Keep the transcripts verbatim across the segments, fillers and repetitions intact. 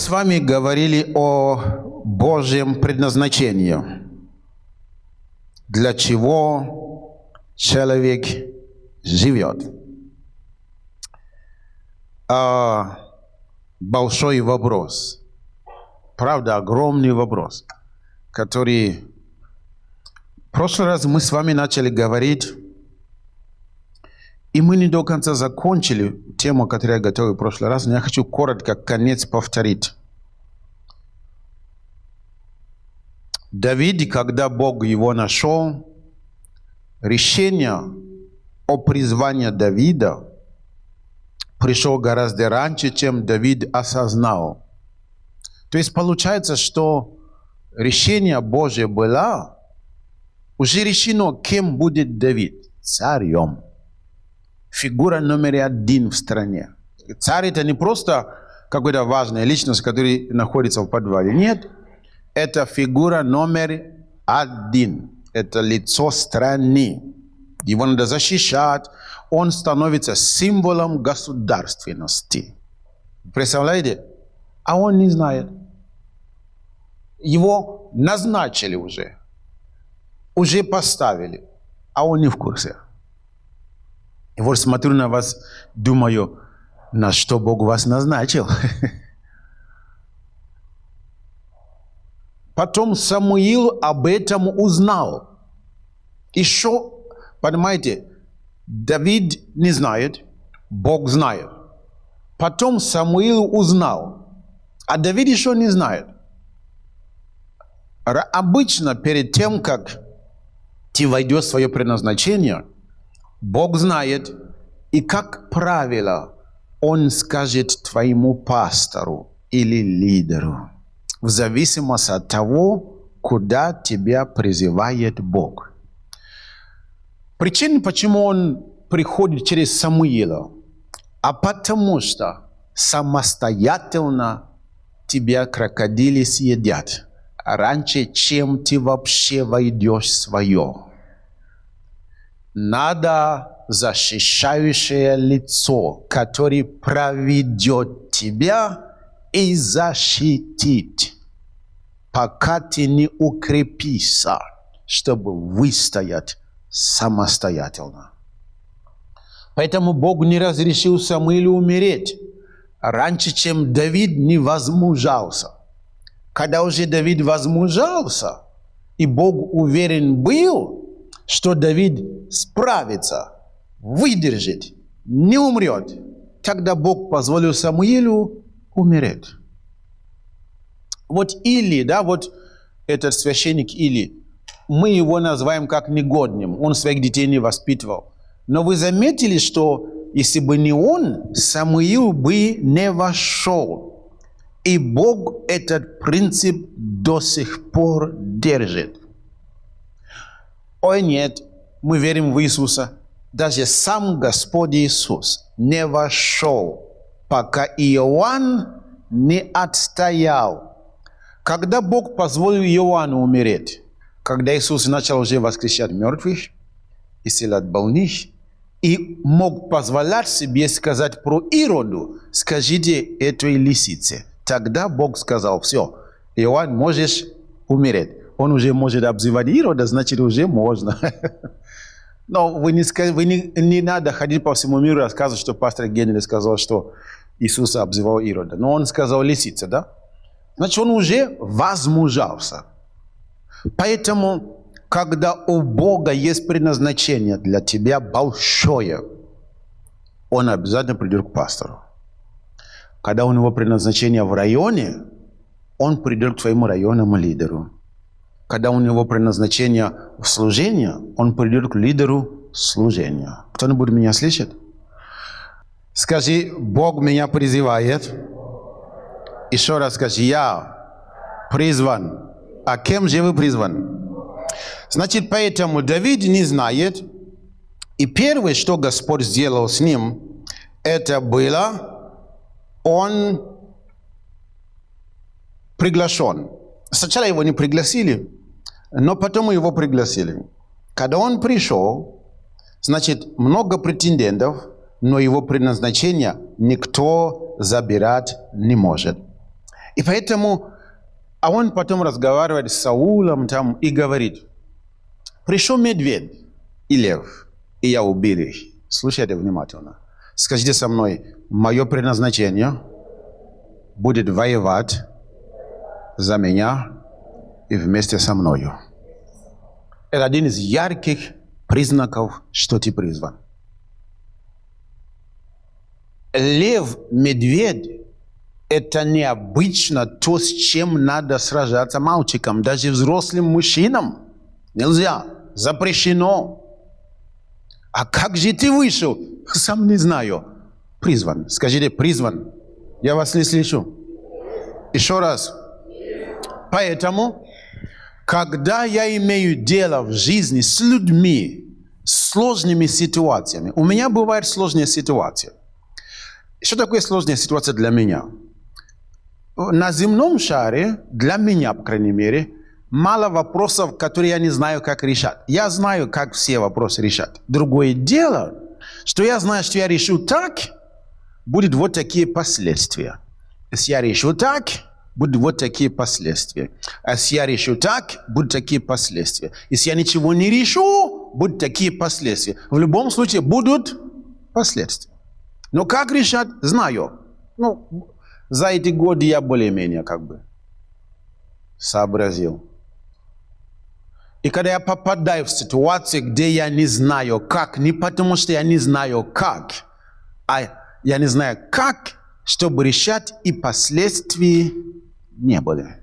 с вами говорили о Божьем предназначении. Для чего человек живет? А, большой вопрос. Правда, огромный вопрос, который... В прошлый раз мы с вами начали говорить, и мы не до конца закончили тему, которую я готовил в прошлый раз, но я хочу коротко, конец повторить. Давид, когда Бог его нашел, решение о призвании Давида пришло гораздо раньше, чем Давид осознал. То есть получается, что решение Божье было, уже решено, кем будет Давид. Царем. Фигура номер один в стране. Царь — это не просто какая-то важная личность, которая находится в подвале. Нет, это фигура номер один. Это лицо страны. Его надо защищать. Он становится символом государственности. Представляете? А он не знает. Его назначили уже. Уже поставили. А он не в курсе. И вот смотрю на вас, думаю, на что Бог вас назначил. Потом Самуил об этом узнал. Еще, понимаете, Давид не знает, Бог знает. Потом Самуил узнал, а Давид еще не знает. Обычно перед тем, как ты войдешь в свое предназначение, Бог знает, и как правило, Он скажет твоему пастору или лидеру, в зависимости от того, куда тебя призывает Бог. Причина, почему Он приходит через Самуила, а потому что самостоятельно тебя крокодили съедят, раньше, чем ты вообще войдешь в свое. Надо защищающее лицо, которое проведет тебя и защитит, пока ты не укрепишься, чтобы выстоять самостоятельно. Поэтому Бог не разрешил Самуилу умереть раньше, чем Давид не возмужался. Когда уже Давид возмужался, и Бог уверен был, что Давид справится, выдержит, не умрет, тогда Бог позволил Самуилу умереть. Вот Или, да, вот этот священник Или, мы его называем как негодным, он своих детей не воспитывал. Но вы заметили, что если бы не он, Самуил бы не вошел. И Бог этот принцип до сих пор держит. Ой, нет, мы верим в Иисуса. Даже сам Господь Иисус не вошел, пока Иоанн не отстоял. Когда Бог позволил Иоанну умереть, когда Иисус начал уже воскрешать мертвых, исцелять больных, и мог позволять себе сказать про Ироду, скажите этой лисице. Тогда Бог сказал, все, Иоанн, можешь умереть. Он уже может обзывать Ирода, значит, уже можно. Но вы не, вы не, не надо ходить по всему миру и рассказывать, что пастор Генри сказал, что Иисус обзывал Ирода. Но он сказал лисица, да? Значит, он уже возмужался. Поэтому, когда у Бога есть предназначение для тебя большое, он обязательно придет к пастору. Когда у него предназначение в районе, он придет к своему районному лидеру. Когда у него предназначение в служении, он придет к лидеру служения. Кто-нибудь меня слышит? Скажи, Бог меня призывает. Еще раз скажи, я призван. А кем же вы призван? Значит, поэтому Давид не знает. И первое, что Господь сделал с ним, это было, он приглашен. Сначала его не пригласили, но потом его пригласили. Когда он пришел, значит, много претендентов, но его предназначение никто забирать не может. И поэтому, а он потом разговаривает с Саулом там и говорит, пришел медведь и лев, и я убил их. Слушайте внимательно. Скажите со мной, мое предназначение будет воевать за меня и вместе со мною. Это один из ярких признаков, что ты призван. Лев, медведь, это необычно то, с чем надо сражаться мальчикам, даже взрослым мужчинам. Нельзя, запрещено. А как же ты вышел? Сам не знаю. Призван. Скажите, призван. Я вас не слышу. Еще раз. Поэтому, когда я имею дело в жизни с людьми, с сложными ситуациями, у меня бывают сложные ситуации. Что такое сложная ситуация для меня? На земном шаре, для меня, по крайней мере, мало вопросов, которые я не знаю, как решать. Я знаю, как все вопросы решать. Другое дело, что я знаю, что я решу так, будут вот такие последствия. Если я решу так, будут вот такие последствия. А если я решу так, будут такие последствия. Если я ничего не решу, будут такие последствия. В любом случае будут последствия. Но как решать, знаю. Ну, за эти годы я более-менее как бы сообразил. И когда я попадаю в ситуацию, где я не знаю как, не потому что я не знаю как, а я не знаю как, чтобы решать, и последствий не было.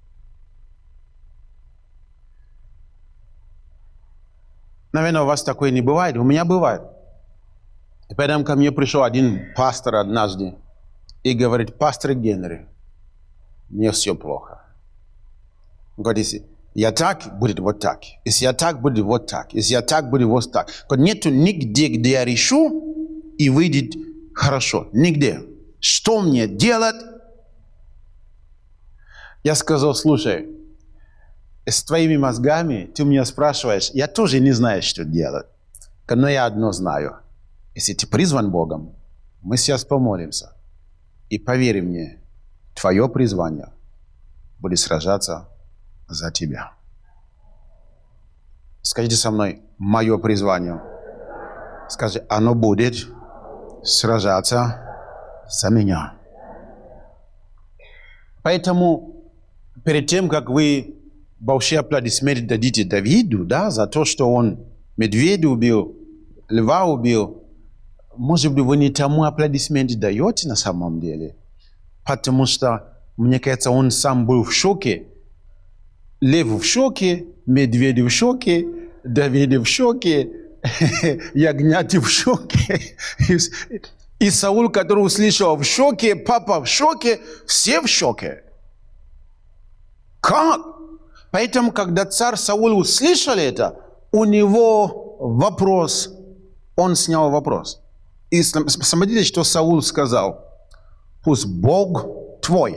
Наверное, у вас такое не бывает, у меня бывает. И поэтому ко мне пришел один пастор однажды и говорит, пастор Генри, мне все плохо. Он говорит, если я так, будет вот так. Если я так, будет вот так. Если я так, будет вот так. Нету нигде, где я решу, и выйдет хорошо. Нигде. Что мне делать? Я сказал, слушай, с твоими мозгами ты меня спрашиваешь, я тоже не знаю, что делать. Но я одно знаю. Если ты призван Богом, мы сейчас помолимся. И поверь мне, твое призвание будет сражаться за тебя. Скажите со мной, мое призвание. Скажи, оно будет сражаться за меня. Поэтому, перед тем, как вы большие аплодисменты дадите Давиду, да, за то, что он медведя убил, льва убил, может быть, вы не тому аплодисменты даете на самом деле. Потому что, мне кажется, он сам был в шоке. Лев в шоке, медведь в шоке, Давид в шоке, ягняти в шоке. И Саул, который услышал, в шоке, папа в шоке, все в шоке. Как? Поэтому, когда царь Саул услышал это, у него вопрос, он снял вопрос. И смотрите, что Саул сказал. Пусть Бог твой,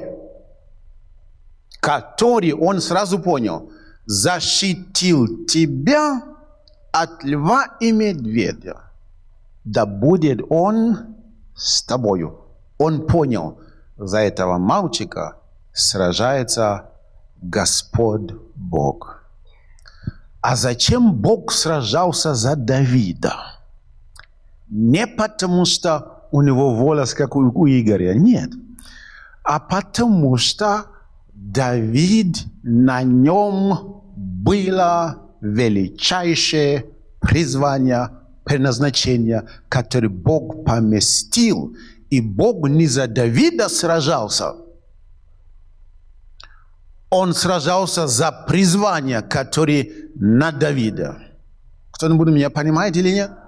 который, он сразу понял, защитил тебя от льва и медведя, да будет он с тобою. Он понял, за этого мальчика сражается Господь Бог. А зачем Бог сражался за Давида? Не потому, что у него волос, как у, у Игоря, нет. А потому, что Давид, на нем было величайшее призвание, предназначение, которое Бог поместил. И Бог не за Давида сражался. Он сражался за призвание, которое на Давида. Кто-нибудь меня понимает или нет?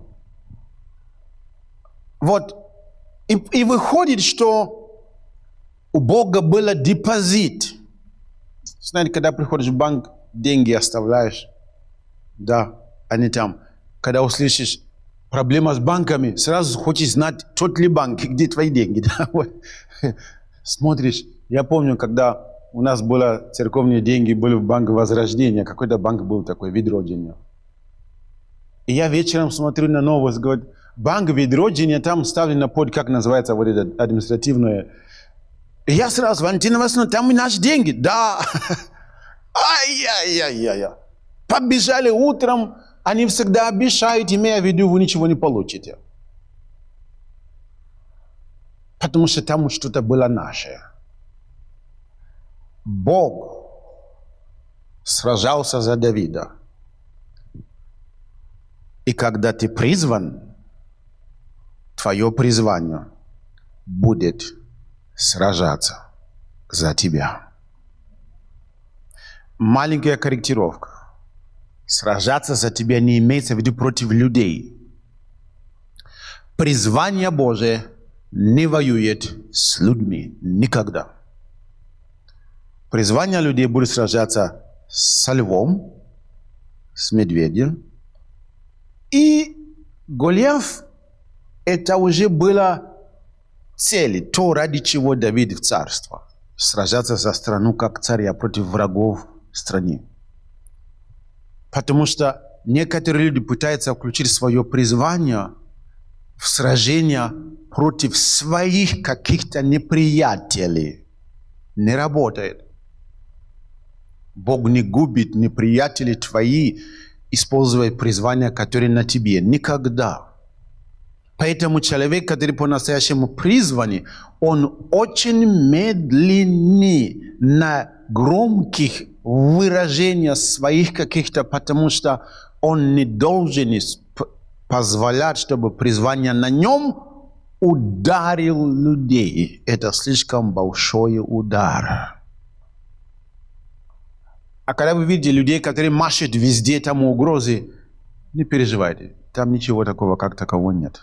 Вот. И, и выходит, что у Бога был депозит. Знаете, когда приходишь в банк, деньги оставляешь. Да, они там. Когда услышишь проблема с банками, сразу хочешь знать, тот ли банк, где твои деньги. Да? Вот. Смотришь, я помню, когда у нас были церковные деньги, были в банке Возрождения, какой-то банк был такой, Відродження. И я вечером смотрю на новость, говорю, банк Відродження, там ставлено под, как называется вот это административное. И я сразу, Валентина Васильевна, там и наши деньги. Да. Ай-яй-яй-яй. Побежали утром, они всегда обещают, имея в виду, вы ничего не получите. Потому что там что-то было наше. Бог сражался за Давида. И когда ты призван, твое призвание будет сражаться за тебя. Маленькая корректировка. Сражаться за тебя не имеется в виду против людей. Призвание Божие не воюет с людьми никогда. Призвание людей будет сражаться со львом, с медведем. И Голиаф, это уже было цель, то, ради чего Давид в царство. Сражаться за страну как царя против врагов страны. Потому что некоторые люди пытаются включить свое призвание в сражение против своих каких-то неприятелей. Не работает. Бог не губит неприятелей твои, используя призвание, которое на тебе. Никогда. Поэтому человек, который по-настоящему призван, он очень медленный на громких выражениях своих каких-то, потому что он не должен позволять, чтобы призвание на нем ударил людей. Это слишком большой удар. А когда вы видите людей, которые машут везде, там угрозы, не переживайте. Там ничего такого, как такового нет.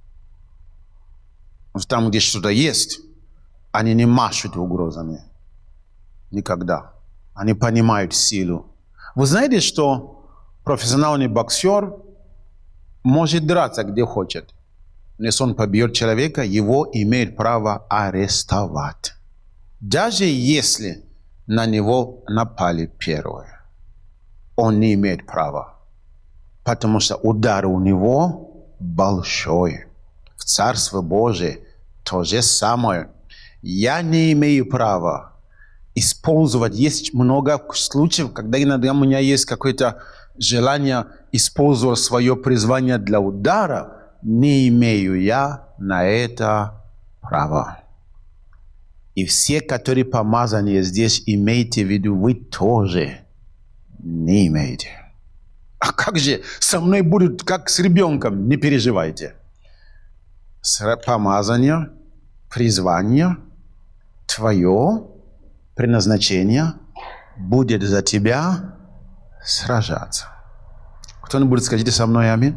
Там, где что-то есть, они не машут угрозами. Никогда. Они понимают силу. Вы знаете, что профессиональный боксер может драться где хочет. Но если он побьет человека, его имеет право арестовать. Даже если на него напали первые. Он не имеет права. Потому что удар у него большой. В Царстве Божие то же самое. Я не имею права использовать. Есть много случаев, когда иногда у меня есть какое-то желание использовать свое призвание для удара. Не имею я на это права. И все, которые помазаны здесь, имейте в виду, вы тоже не имеете. А как же со мной будут, как с ребенком? Не переживайте. Помазание, призвание, твое предназначение будет за тебя сражаться. Кто-нибудь скажите со мной аминь?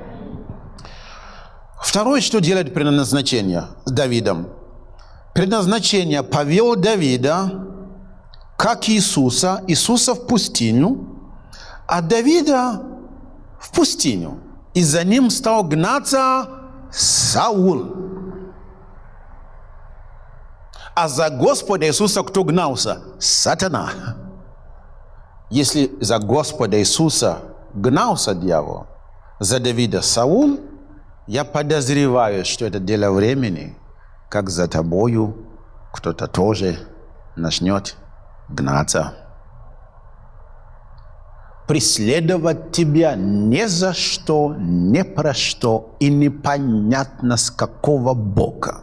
Второе, что делает предназначение с Давидом. Предназначение повел Давида, как Иисуса, Иисуса в пустыню, а Давида в пустыню. И за ним стал гнаться Саул. А за Господа Иисуса кто гнался? Сатана. Если за Господа Иисуса гнался дьявол, за Давида Саул, я подозреваю, что это дело времени, как за тобою кто-то тоже начнет гнаться. Преследовать тебя ни за что, ни про что и непонятно с какого бока.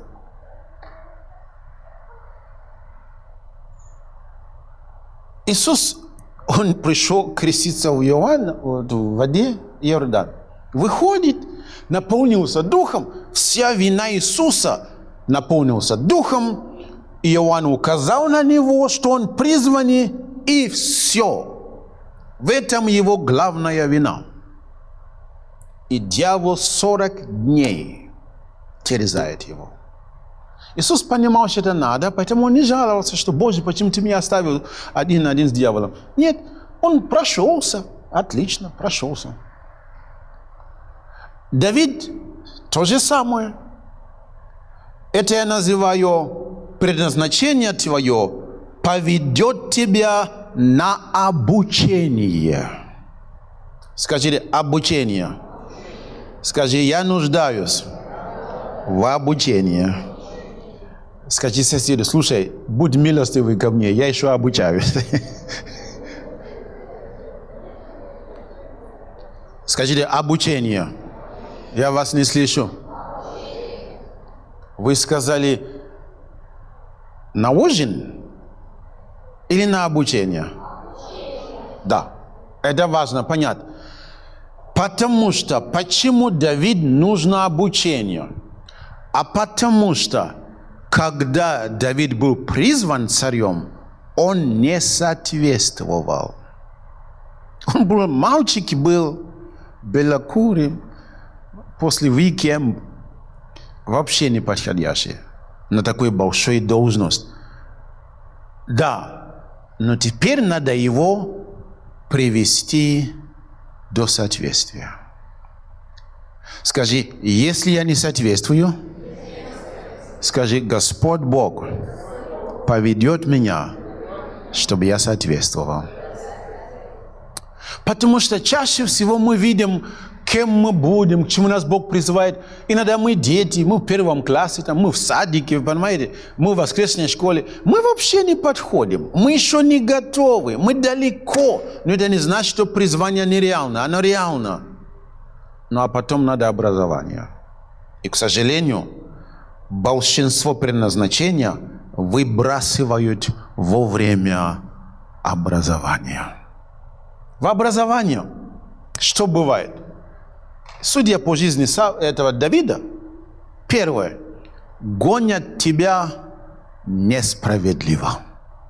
Иисус, он пришел креститься в Иоанна, в воде Иордан. Выходит, наполнился духом, вся вина Иисуса наполнился духом. Иоанн указал на него, что он призванный, и все. В этом его главная вина. И дьявол сорок дней терзает его. Иисус понимал, что это надо, поэтому он не жаловался, что «Боже, почему ты меня оставил один на один с дьяволом?» Нет, он прошелся, отлично, прошелся. Давид то же самое. Это я называю предназначение твое поведет тебя на обучение. Скажите, обучение. Скажи, я нуждаюсь в обучении. Скажи соседу: слушай, будь милостивый ко мне, я еще обучаюсь. Скажите: обучение. Я вас не слышу. Вы сказали на ужин или на обучение? Да. Это важно понять. Потому что, почему Давид нужно обучение? А потому что, когда Давид был призван царем, он не соответствовал. Он был мальчик, был белокурый, после уикенда вообще не подходящий на такую большую должность. Да, но теперь надо его привести до соответствия. Скажи: если я не соответствую, скажи: Господь Бог поведет меня, чтобы я соответствовал. Потому что чаще всего мы видим, кем мы будем, к чему нас Бог призывает. Иногда мы дети, мы в первом классе, там, мы в садике, понимаете, мы в воскресной школе. Мы вообще не подходим, мы еще не готовы, мы далеко. Но это не значит, что призвание нереально, оно реально. Ну а потом надо образование. И, к сожалению, большинство предназначения выбрасывают во время образования. В образовании что бывает? Судя по жизни этого Давида, первое: гонят тебя несправедливо.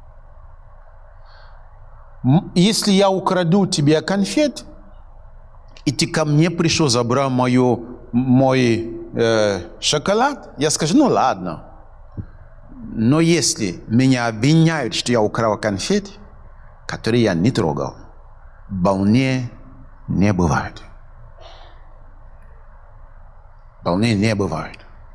Если я украду тебе конфет, и ты ко мне пришел, забрал мою, мой э, шоколад, я скажу: ну ладно. Но если меня обвиняют, что я украл конфет, которые я не трогал, волнения не бывает. Волнения не бывает.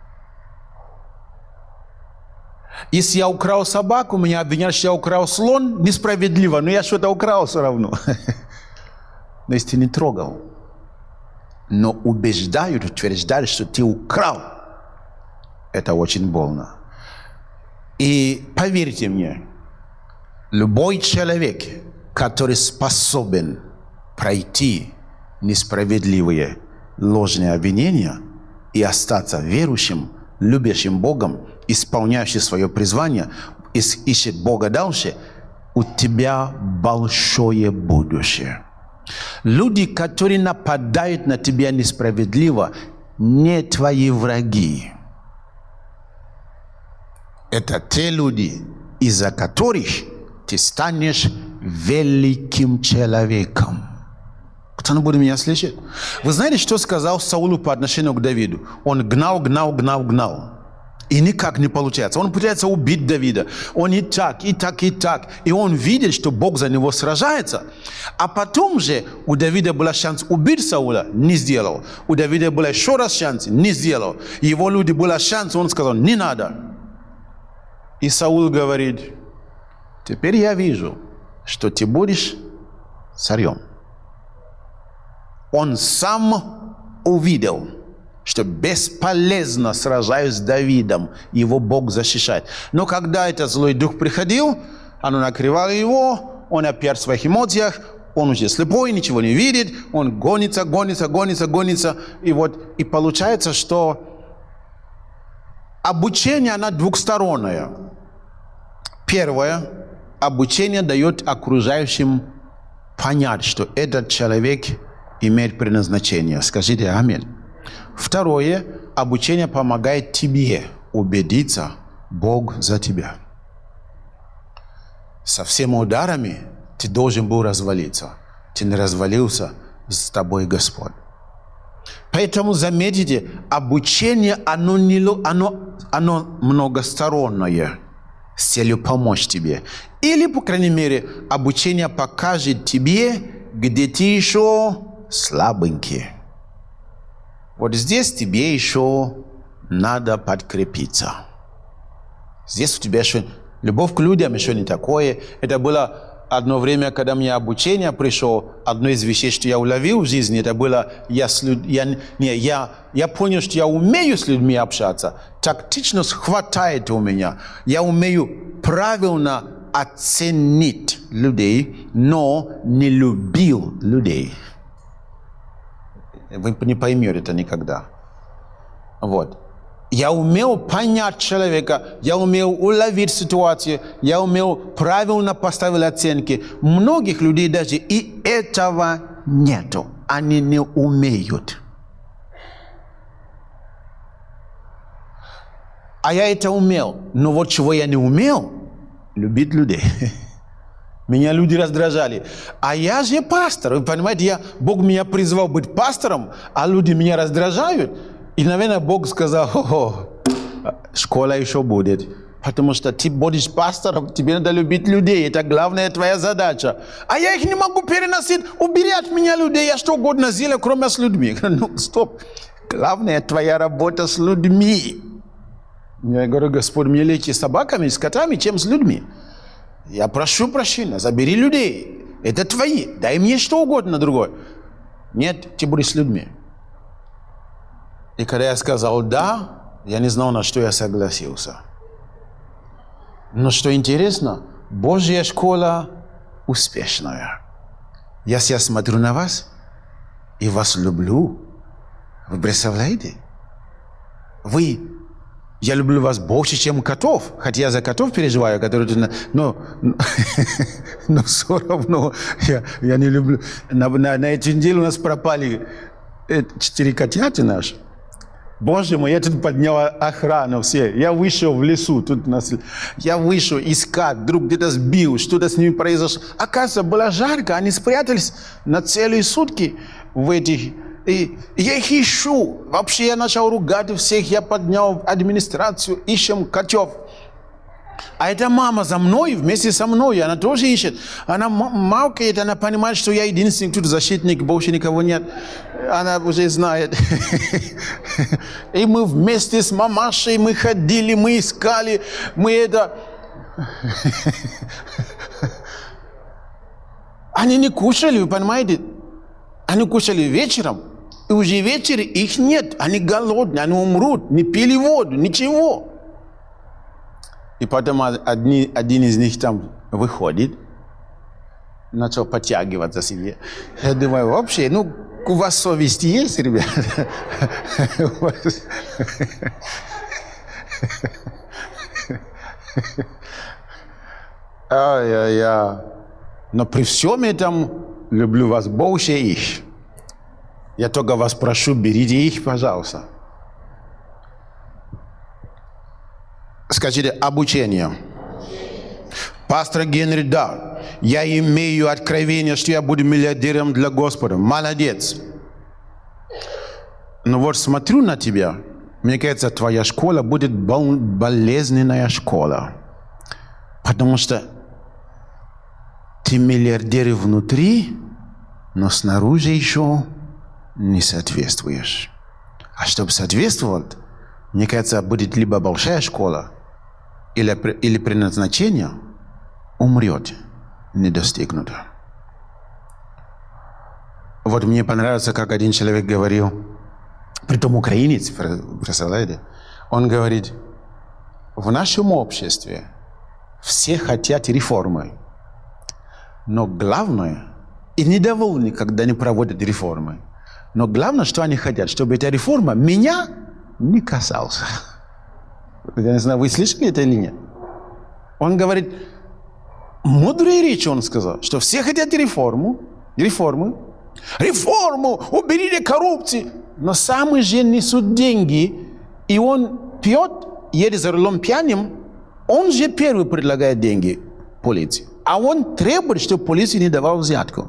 Если я украл собаку, меня обвиняют, что я украл слон, несправедливо, но я что-то украл все равно. Но если ты не трогал, но убеждают, утверждают, что ты украл, это очень больно. И поверьте мне, любой человек, который способен пройти несправедливые ложные обвинения и остаться верующим, любящим Богом, исполняющим свое призвание, ищет Бога дальше, у тебя большое будущее. Люди, которые нападают на тебя несправедливо, не твои враги. Это те люди, из-за которых ты станешь великим человеком. Кто-нибудь будет меня слышать? Вы знаете, что сказал Саулу по отношению к Давиду? Он гнал, гнал, гнал, гнал. И никак не получается. Он пытается убить Давида. Он и так, и так, и так. И он видит, что Бог за него сражается. А потом же у Давида был шанс убить Саула, не сделал. У Давида был еще раз шанс, не сделал. Его люди был шанс, он сказал: не надо. И Саул говорит: теперь я вижу, что ты будешь царем. Он сам увидел, что бесполезно сражаюсь с Давидом, его Бог защищает. Но когда этот злой дух приходил, оно накрывало его, он опять в своих эмоциях, он уже слепой, ничего не видит, он гонится, гонится, гонится, гонится. И вот и получается, что обучение, оно двухстороннее. Первое, обучение дает окружающим понять, что этот человек имеет предназначение. Скажите аминь. Второе, обучение помогает тебе убедиться, Бог за тебя. Со всеми ударами ты должен был развалиться. Ты не развалился, с тобой Господь. Поэтому заметьте, обучение, оно, не, оно, оно многостороннее, с целью помочь тебе. Или, по крайней мере, обучение покажет тебе, где ты еще слабенький. Вот здесь тебе еще надо подкрепиться. Здесь у тебя еще любовь к людям еще не такое. Это было одно время, когда мне обучение пришло, одно из вещей, что я уловил в жизни, это было, я, с люд... я, не, я, я понял, что я умею с людьми общаться. Тактичность хватает у меня. Я умею правильно оценить людей, но не любил людей. Вы не поймете это никогда. Вот. Я умел понять человека, я умел уловить ситуацию, я умел правильно поставить оценки. Многих людей даже и этого нету. Они не умеют. А я это умел. Но вот чего я не умел, любить людей. Меня люди раздражали. А я же пастор. Вы понимаете, я, Бог меня призвал быть пастором, а люди меня раздражают. И, наверное, Бог сказал: о, школа еще будет. Потому что ты будешь пастором, тебе надо любить людей. Это главная твоя задача. А я их не могу переносить. Убери от меня людей. Я что угодно сделаю, кроме с людьми. Ну, стоп. Главная твоя работа с людьми. Я говорю: Господь, мне легче с собаками, с котами, чем с людьми. Я прошу прощения, забери людей. Это твои. Дай мне что угодно другое. Нет, ты будешь с людьми. И когда я сказал «да», я не знал, на что я согласился. Но что интересно, Божья школа успешная. Я сейчас смотрю на вас и вас люблю. Вы представляете? Вы, я люблю вас больше, чем котов. Хотя я за котов переживаю, которые... Но, но все равно я, я не люблю. На, на, на эту неделю у нас пропали четыре котяти наши. Боже мой, я тут поднял охрану все. Я вышел в лесу, тут нас, я вышел искать, вдруг где-то сбил, что-то с ними произошло. Оказывается, было жарко, они спрятались на целые сутки в этих. И я их ищу. Вообще я начал ругать всех, я поднял администрацию, ищем котов. А эта мама за мной, вместе со мной, она тоже ищет. Она мавкает, она понимает, что я единственный тут защитник, больше никого нет. Она уже знает. И мы вместе с мамашей, мы ходили, мы искали, мы это... Они не кушали, вы понимаете? Они кушали вечером, и уже вечер их нет. Они голодные, они умрут, не пили воду, ничего. И потом одни, один из них там выходит, начал подтягиваться себе. Я думаю, вообще, ну, у вас совесть есть, ребята? Ай-яй-яй. Но при всем этом люблю вас больше их. Я только вас прошу, берите их, пожалуйста. Скажите, обучение. Пастор Генри, да, я имею откровение, что я буду миллиардером для Господа. Молодец. Но вот смотрю на тебя, мне кажется, твоя школа будет болезненная школа. Потому что ты миллиардер внутри, но снаружи еще не соответствуешь. А чтобы соответствовать, мне кажется, будет либо большая школа, или, или предназначение умрет, не достигнуто. Вот мне понравилось, как один человек говорил, притом украинец, представляете, он говорит, в нашем обществе все хотят реформы, но главное, и недовольны, когда не проводят реформы, но главное, что они хотят, чтобы эта реформа меня не касался. Я не знаю, вы слышали это или нет? Он говорит, мудрые речи он сказал, что все хотят реформу, реформу, реформу, уберите коррупцию. Но сами же несут деньги, и он пьет, едет за рулем пьяным, он же первый предлагает деньги полиции. А он требует, чтобы полиция не давала взятку.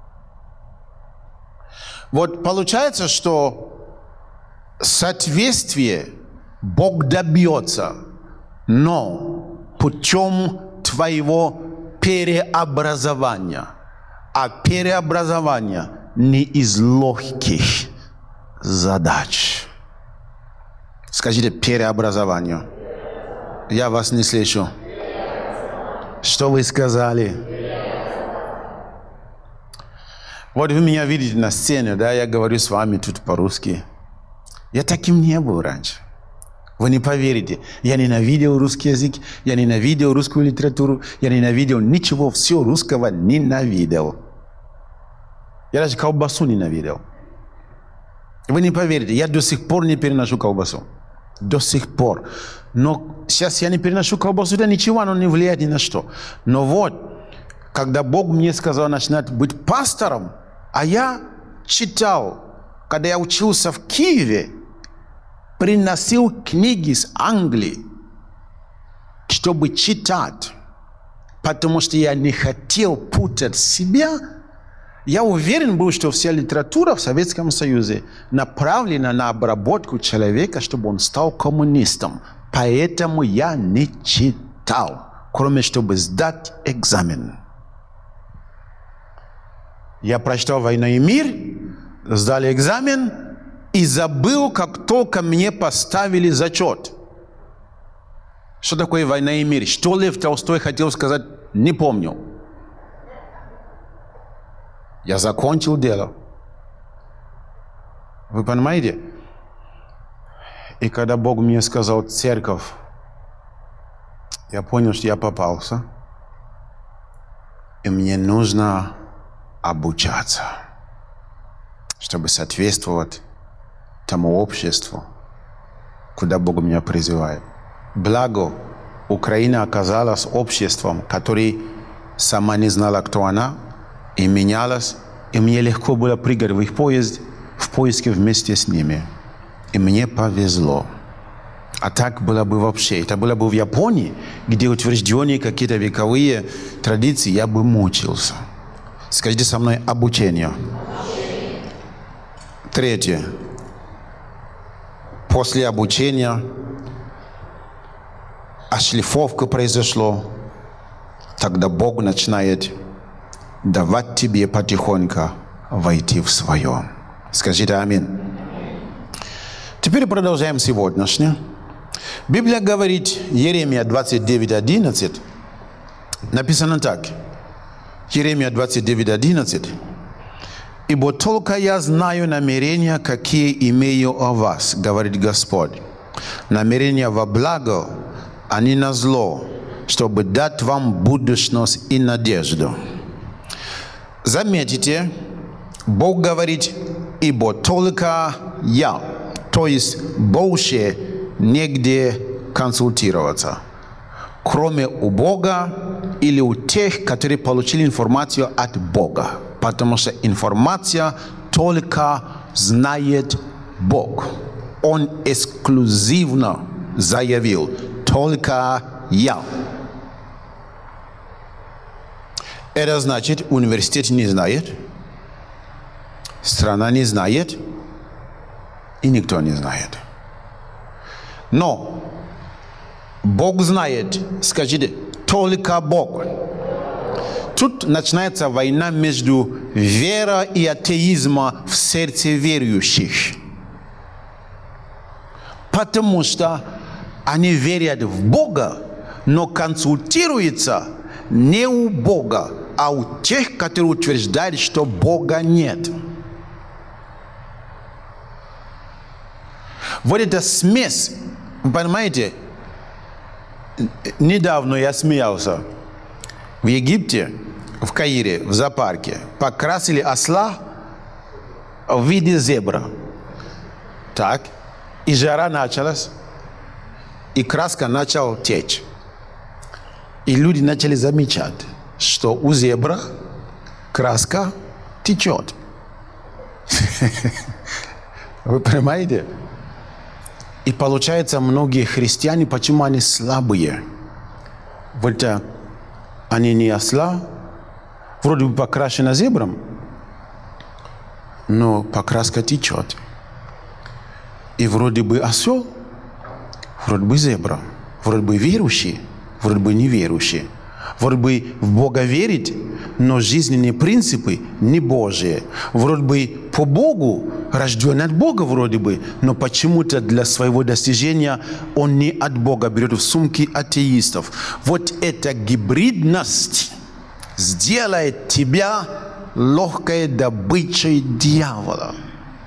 Вот получается, что соответствие Бог добьется, но путем твоего переобразования. А переобразование не из легких задач. Скажите, переобразование. Я вас не слышу. Что вы сказали? Вот вы меня видите на сцене, да, я говорю с вами тут по-русски. Я таким не был раньше. Вы не поверите, я ненавидел русский язык, я ненавидел русскую литературу, я ненавидел ничего, все русского ненавидел. Я даже колбасу ненавидел. Вы не поверите, я до сих пор не переношу колбасу. До сих пор. Но сейчас я не переношу колбасу, да ничего, оно не влияет ни на что. Но вот, когда Бог мне сказал начинать быть пастором, а я читал, когда я учился в Киеве, приносил книги с Англии, чтобы читать, потому что я не хотел путать себя. Я уверен был, что вся литература в Советском Союзе направлена на обработку человека, чтобы он стал коммунистом. Поэтому я не читал, кроме чтобы сдать экзамен. Я прочитал «Война и мир», сдал экзамен и забыл, как только мне поставили зачет. Что такое «Война и мир»? Что Лев Толстой хотел сказать, не помню. Я закончил дело. Вы понимаете? И когда Бог мне сказал «церковь», я понял, что я попался. И мне нужно обучаться, чтобы соответствовать тому обществу, куда Бог меня призывает. Благо, Украина оказалась обществом, которое сама не знала, кто она, и менялась, и мне легко было прыгать в их поезд, в поиске вместе с ними. И мне повезло. А так было бы вообще. Это было бы в Японии, где утвержденные какие-то вековые традиции, я бы мучился. Скажите со мной обучение. Третье. После обучения ошлифовка произошла, тогда Бог начинает давать тебе потихоньку войти в свое. Скажите аминь. Теперь продолжаем сегодняшнее. Библия говорит, Иеремия двадцать девять одиннадцать, написано так. Иеремия двадцать девять одиннадцать. «Ибо только я знаю намерения, какие имею о вас, говорит Господь. Намерения во благо, а не на зло, чтобы дать вам будущность и надежду». Заметите, Бог говорит, ибо только я, то есть больше негде консультироваться, кроме у Бога или у тех, которые получили информацию от Бога, потому что информация только знает Бог. Он эксклюзивно заявил, только я. Это значит, университет не знает, страна не знает, и никто не знает. Но Бог знает, скажите, только Бог. Тут начинается война между верой и атеизмом в сердце верующих. Потому что они верят в Бога, но консультируются не у Бога, а у тех, которые утверждают, что Бога нет. Вот эта смесь, вы понимаете, недавно я смеялся. В Египте, в Каире, в зоопарке покрасили осла в виде зебра. Так, и жара началась, и краска начала течь. И люди начали замечать, что у зебра краска течет. Вы понимаете? И получается, многие христиане, почему они слабые? Вот они не осла, вроде бы покрашена зебром, но покраска течет. И вроде бы осел, вроде бы зебра, вроде бы верующий, вроде бы неверующий. Вроде бы в Бога верит, но жизненные принципы не Божьи. Вроде бы по Богу, рожден от Бога вроде бы, но почему-то для своего достижения он не от Бога берет в сумки атеистов. Вот эта гибридность сделает тебя легкой добычей дьявола.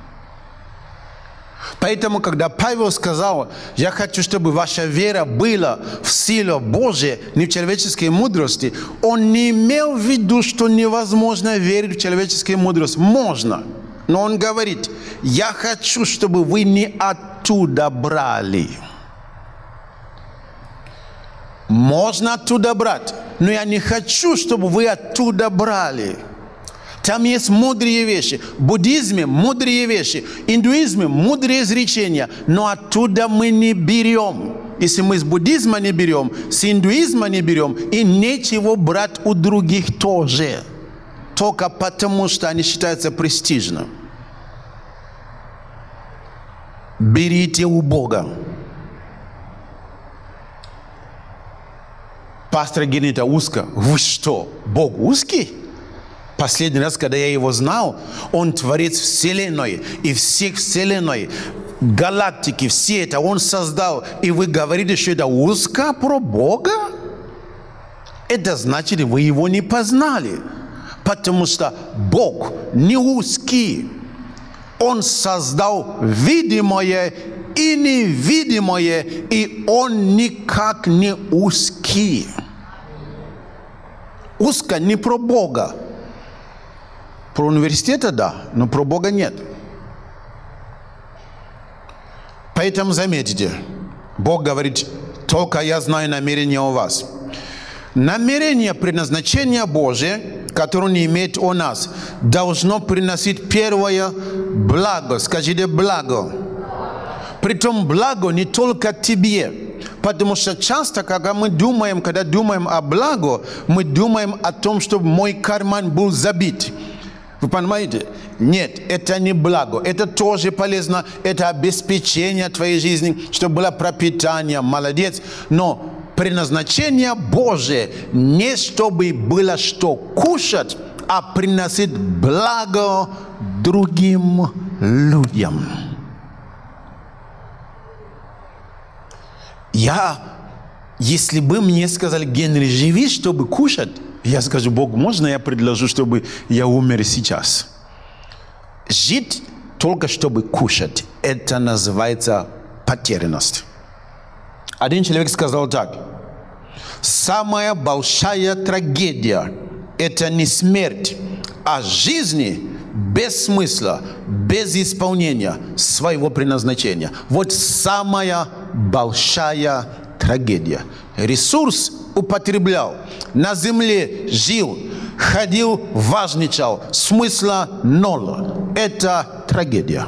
Поэтому, когда Павел сказал, я хочу, чтобы ваша вера была в силе Божьей, не в человеческой мудрости, он не имел в виду, что невозможно верить в человеческую мудрость. Можно. Но он говорит, я хочу, чтобы вы не оттуда брали. Можно оттуда брать, но я не хочу, чтобы вы оттуда брали. Там есть мудрые вещи. В буддизме мудрые вещи. В индуизме мудрые изречения. Но оттуда мы не берем. Если мы с буддизма не берем, с индуизма не берем, и нечего брать у других тоже. Только потому, что они считаются престижным. Берите у Бога. Пастор Генита узко. Вы что, Бог узкий? Последний раз, когда я его знал, он творец Вселенной и всех Вселенной, галактики, все это он создал. И вы говорите, что это узко про Бога? Это значит, вы его не познали. Потому что Бог не узкий. Он создал видимое и невидимое, и он никак не узкий. Узко не про Бога. Про университета, да, но про Бога нет. Поэтому заметьте, Бог говорит, только я знаю намерения у вас. Намерение предназначения Божие, которое он имеет у нас, должно приносить первое благо. Скажите благо. Притом благо не только тебе. Потому что часто, когда мы думаем, когда думаем о благо, мы думаем о том, чтобы мой карман был забит. Вы понимаете? Нет, это не благо. Это тоже полезно. Это обеспечение твоей жизни, чтобы было пропитание. Молодец. Но предназначение Божие не чтобы было что кушать, а приносить благо другим людям. Я, если бы мне сказали, Генри, живи, чтобы кушать, я скажу, Бог, можно я предложу, чтобы я умер сейчас? Жить только чтобы кушать, это называется потерянность. Один человек сказал так, самая большая трагедия – это не смерть, а жизнь без смысла, без исполнения своего предназначения. Вот самая большая трагедия. Ресурс употреблял, на земле жил, ходил, важничал, смысла ноль. Это трагедия.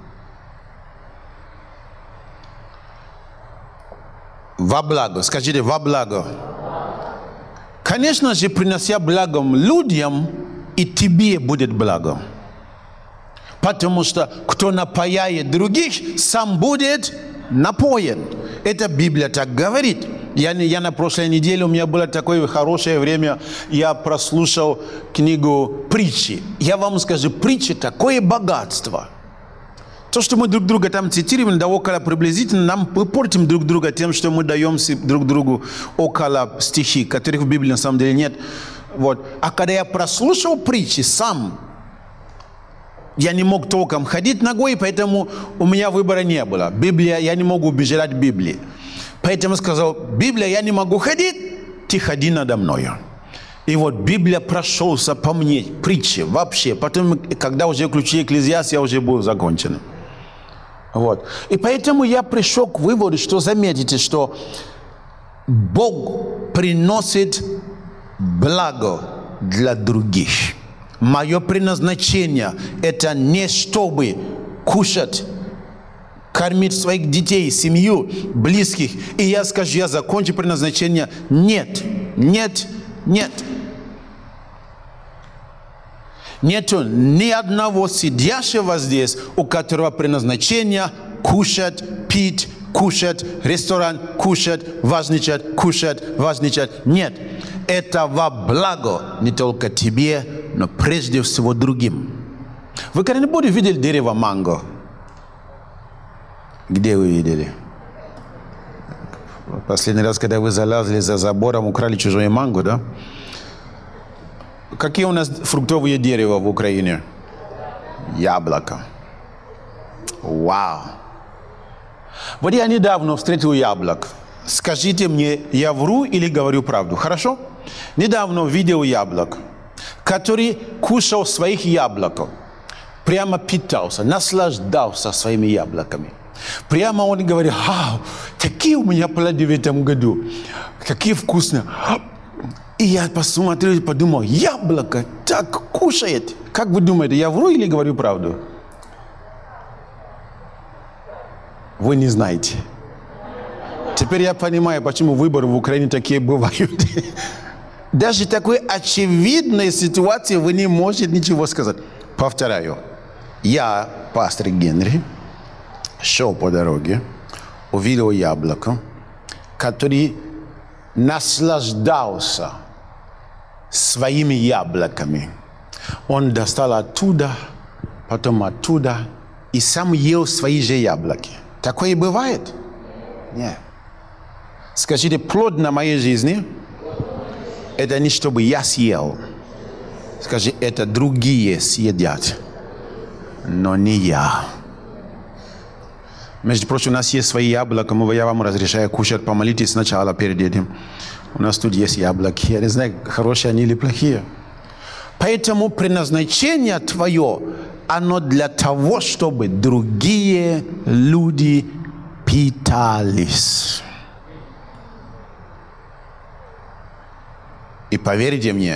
Во благо, скажите, во благо. Конечно же, принося благом людям, и тебе будет благо. Потому что кто напояет других, сам будет напоен. Это Библия так говорит. Я, я на прошлой неделе, у меня было такое хорошее время, я прослушал книгу «Притчи». Я вам скажу, притчи такое богатство. То, что мы друг друга там цитируем, да около приблизительно, нам мы портим друг друга тем, что мы даем друг другу около стихи, которых в Библии на самом деле нет. Вот. А когда я прослушал притчи сам, я не мог толком ходить ногой, поэтому у меня выбора не было. Библия, я не могу убежать от Библии. Поэтому сказал, Библия, я не могу ходить, ты ходи надо мною. И вот Библия прошелся по мне, притчи вообще. Потом, когда уже включили Экклезиаст, я уже был закончен. Вот. И поэтому я пришел к выводу, что заметите, что Бог приносит благо для других. Мое предназначение – это не чтобы кушать, кормить своих детей, семью, близких. И я скажу, я закончу предназначение. Нет, нет, нет. Нету ни одного сидящего здесь, у которого предназначение кушать, пить, кушать, ресторан, кушать, важничать, кушать, важничать. Нет, это во благо не только тебе, но прежде всего другим. Вы когда-нибудь видели дерево манго? Где вы видели? Последний раз, когда вы залазили за забором, украли чужое манго, да? Какие у нас фруктовые дерева в Украине? Яблоко. Вау. Вот я недавно встретил яблок. Скажите мне, я вру или говорю правду, хорошо? Недавно видел яблок, который кушал своих яблок, прямо питался, наслаждался своими яблоками. Прямо он говорит: «Ау, какие у меня плоды в этом году, какие вкусные». И я посмотрел и подумал: яблоко так кушает. Как вы думаете, я вру или говорю правду? Вы не знаете. Теперь я понимаю, почему выборы в Украине такие бывают. Даже такой очевидной ситуации вы не можете ничего сказать. Повторяю. Я, пастор Генри, шел по дороге, увидел яблоко, который наслаждался своими яблоками. Он достал оттуда, потом оттуда, и сам ел свои же яблоки. Такое бывает? Нет. Скажите, плод на моей жизни – это не чтобы я съел. Скажи, это другие съедят, но не я. Между прочим, у нас есть свои яблоки, я вам разрешаю кушать, помолитесь сначала перед этим. У нас тут есть яблоки, я не знаю, хорошие они или плохие. Поэтому предназначение твое, оно для того, чтобы другие люди питались. И поверьте мне,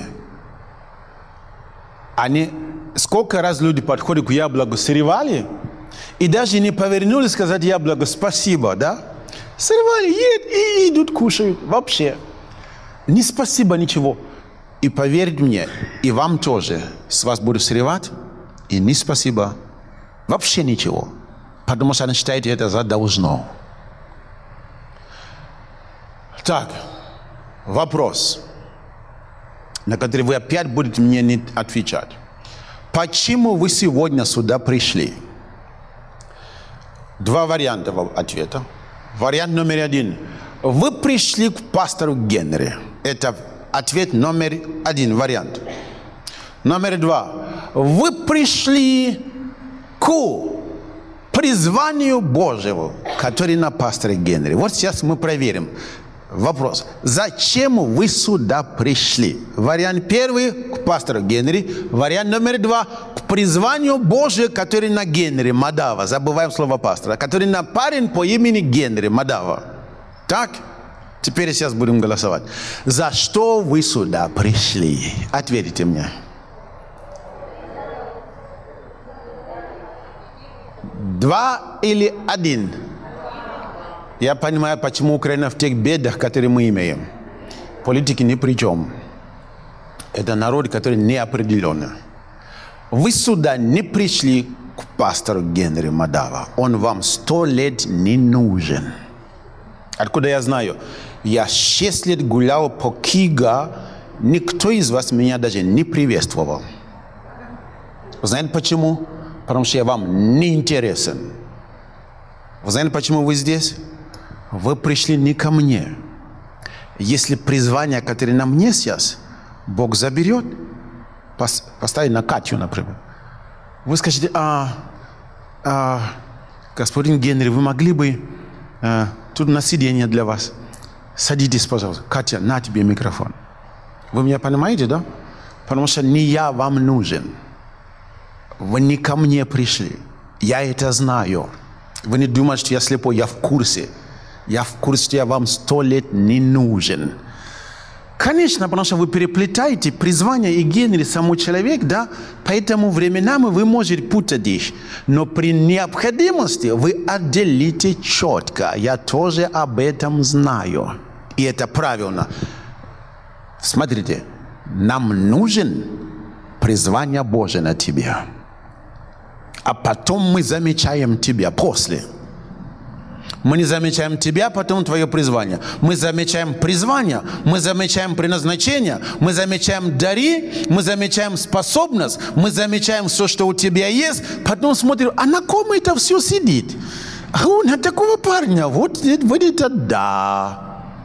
они, сколько раз люди подходят к яблоку, срывали, и даже не повернулись сказать яблоку спасибо, да? Срывали, едят и идут кушают. Вообще. Не спасибо, ничего. И поверьте мне, и вам тоже, с вас будут срывать, и не спасибо, вообще ничего. Потому что они считают это за должно. Так, вопрос, на который вы опять будете мне не отвечать. Почему вы сегодня сюда пришли? Два варианта ответа. Вариант номер один. Вы пришли к пастору Генри. Это ответ номер один, вариант. Номер два. Вы пришли к призванию Божьему, который на пасторе Генри. Вот сейчас мы проверим. Вопрос. Зачем вы сюда пришли? Вариант первый – к пастору Генри. Вариант номер два – к призванию Божьему, который на Генри, Мадава. Забываем слово пастора. Который на парень по имени Генри, Мадава. Так? Теперь сейчас будем голосовать. За что вы сюда пришли? Ответьте мне. Два или один? Я понимаю, почему Украина в тех бедах, которые мы имеем. Политики ни при чем. Это народ, который неопределенный. Вы сюда не пришли к пастору Генри Мадава. Он вам сто лет не нужен. Откуда я знаю? Я шесть лет гулял по Кига, никто из вас меня даже не приветствовал. Вы знаете почему? Потому что я вам не интересен. Вы знаете, почему вы здесь? Вы пришли не ко мне. Если призвание, которое на мне сейчас, Бог заберет, поставить на Катю, например, вы скажете: а, а, господин Генри, вы могли бы, а, тут на сиденье для вас, садитесь, пожалуйста. Катя, на тебе микрофон. Вы меня понимаете, да? Потому что не я вам нужен. Вы не ко мне пришли. Я это знаю. Вы не думаете, что я слепой, я в курсе. Я в курсе, что я вам сто лет не нужен. Конечно, потому что вы переплетаете призвание и Генри, саму человек, да? Поэтому временами вы можете путать их. Но при необходимости вы отделите четко. Я тоже об этом знаю. И это правильно. Смотрите, нам нужен призвание Божие на тебя. А потом мы замечаем тебя после. Мы не замечаем тебя, потом твое призвание. Мы замечаем призвание, мы замечаем предназначение, мы замечаем дары, мы замечаем способность, мы замечаем все, что у тебя есть, потом смотрим, а на ком это все сидит? А у на такого парня, вот, вот это да.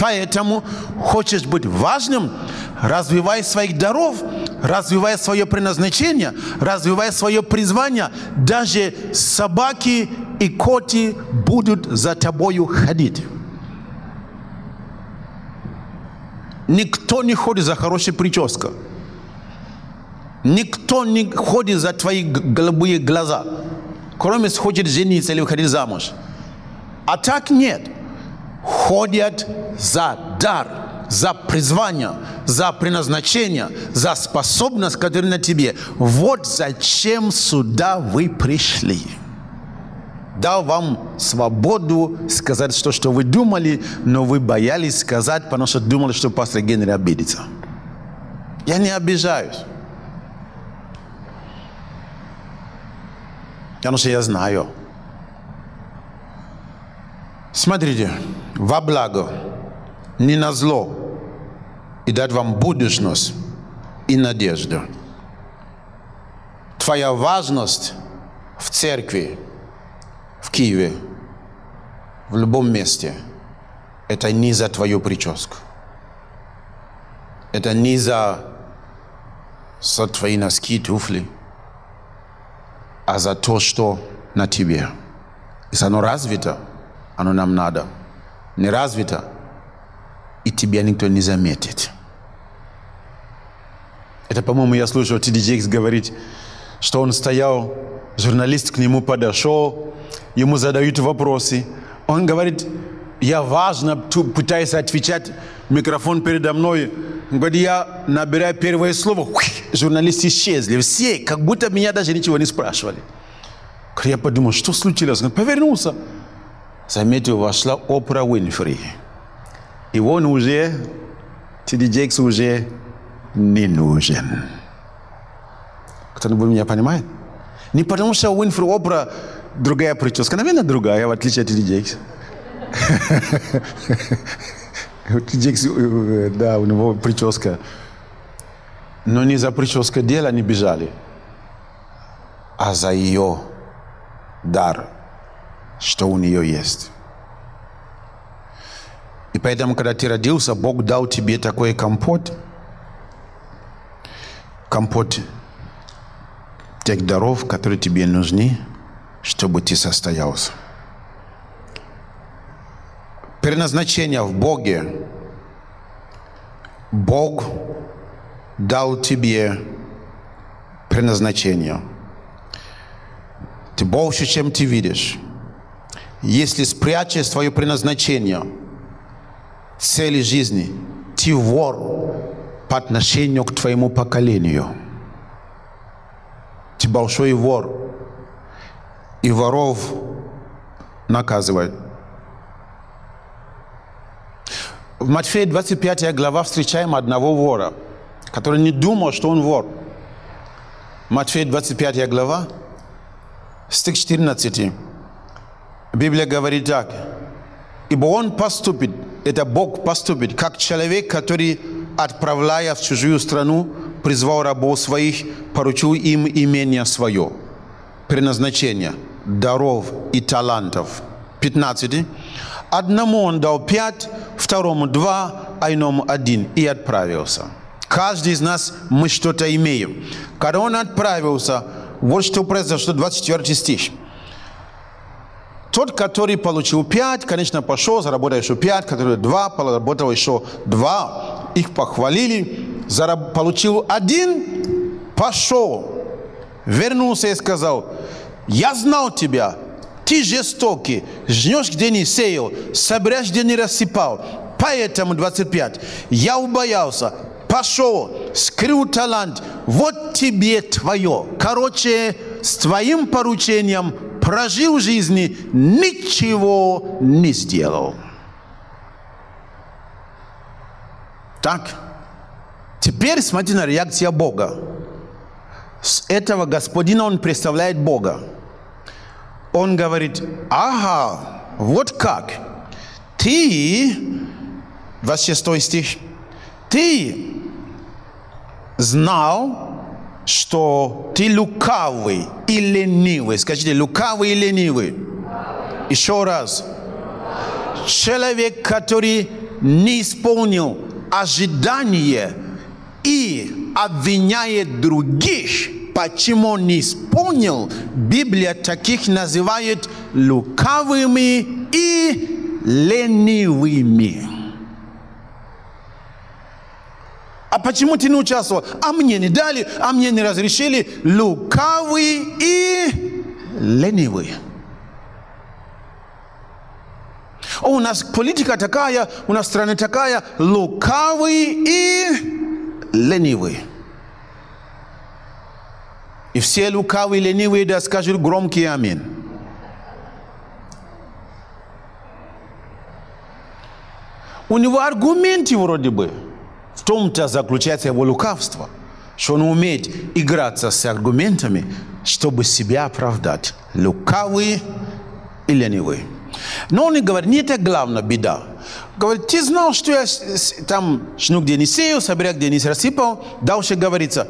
Поэтому хочешь быть важным, развивай своих даров, развивай свое предназначение, развивай свое призвание. Даже собаки и коты будут за тобою ходить. Никто не ходит за хорошей прической. Никто не ходит за твои голубые глаза, кроме если хочет жениться или выходить замуж. А так нет. Ходят за дар, за призвание, за предназначение, за способность, которая на тебе. Вот зачем сюда вы пришли. Дал вам свободу сказать то, что вы думали, но вы боялись сказать, потому что думали, что пастор Генри обидится. Я не обижаюсь. Потому что я знаю. Смотрите, во благо, не на зло, и дать вам будущность и надежду. Твоя важность в церкви, в Киеве, в любом месте, это не за твою прическу. Это не за, за твои носки, туфли, а за то, что на тебе. Если оно развито, оно нам надо. Не развито, и тебя никто не заметит. Это, по-моему, я слышал, Ти Ди Джейкс говорит, что он стоял, журналист к нему подошел, ему задают вопросы. Он говорит, я важно пытаюсь отвечать, микрофон передо мной. Он говорит, я набираю первое слово, журналисты исчезли. Все, как будто меня даже ничего не спрашивали. Я подумал, что случилось? Он повернулся. Заметил, вошла Опра Уинфри. И он уже, Ти Ди Джейкс уже не нужен. Кто-нибудь меня понимает? Не потому что Уинфри, Опра, другая прическа. Наверное, другая, в отличие от Ти Ди Джейкс. Ти Ди Джейкс, да, у него прическа. Но не за прической дела они бежали, а за ее дар, что у нее есть. И поэтому, когда ты родился, Бог дал тебе такой компот, компот тех даров, которые тебе нужны, чтобы ты состоялся. Предназначение в Боге. Бог дал тебе предназначение. Ты больше, чем ты видишь. Если спрячешь свое предназначение, цели жизни, ты вор по отношению к твоему поколению. Ты большой вор. И воров наказывают. В Матфея двадцать пятая глава встречаем одного вора, который не думал, что он вор. Матфея двадцать пятая глава, стих четырнадцать. Библия говорит так. Ибо он поступит, это Бог поступит, как человек, который, отправляя в чужую страну, призвал рабов своих, поручил им имение свое, предназначение, даров и талантов. пятнадцать. Одному он дал пять, второму два, а иному один, и отправился. Каждый из нас, мы что-то имеем. Когда он отправился, вот что произошло, двадцать четвёртый стих. Тот, который получил пять, конечно, пошел, заработал еще пять, который два, заработал еще два. Их похвалили, зараб... получил один, пошел. Вернулся и сказал, я знал тебя. Ты жестокий, жнешь, где не сеял, собираешь, где не рассыпал. Поэтому, двадцать пять, я убоялся, пошел, скрыл талант, вот тебе твое. Короче, с твоим поручением прожил жизни, ничего не сделал. Так, теперь смотри на реакцию Бога. С этого господина он представляет Бога. Он говорит, ага, вот как. Ты, двадцать шестой стих, ты знал, что ты лукавый и ленивый. Скажите, лукавый и ленивый. Еще раз. Человек, который не исполнил ожидания и обвиняет других, почему он не исполнил, Библия таких называет лукавыми и ленивыми. А почему ты не участвовал? А мне не дали, а мне не разрешили. Лукавый и ленивый. О, у нас политика такая, у нас страна такая. Лукавый и ленивый. И все лукавые и ленивые, да скажут громкий аминь. У него аргументы вроде бы. В том-то заключается его лукавство, что он умеет играться с аргументами, чтобы себя оправдать. Лукавый и ленивый. Но он и говорит, не это главная беда. Говорит, ты знал, что я там шну где не сеял, соберя где не рассыпал. Дальше говорится,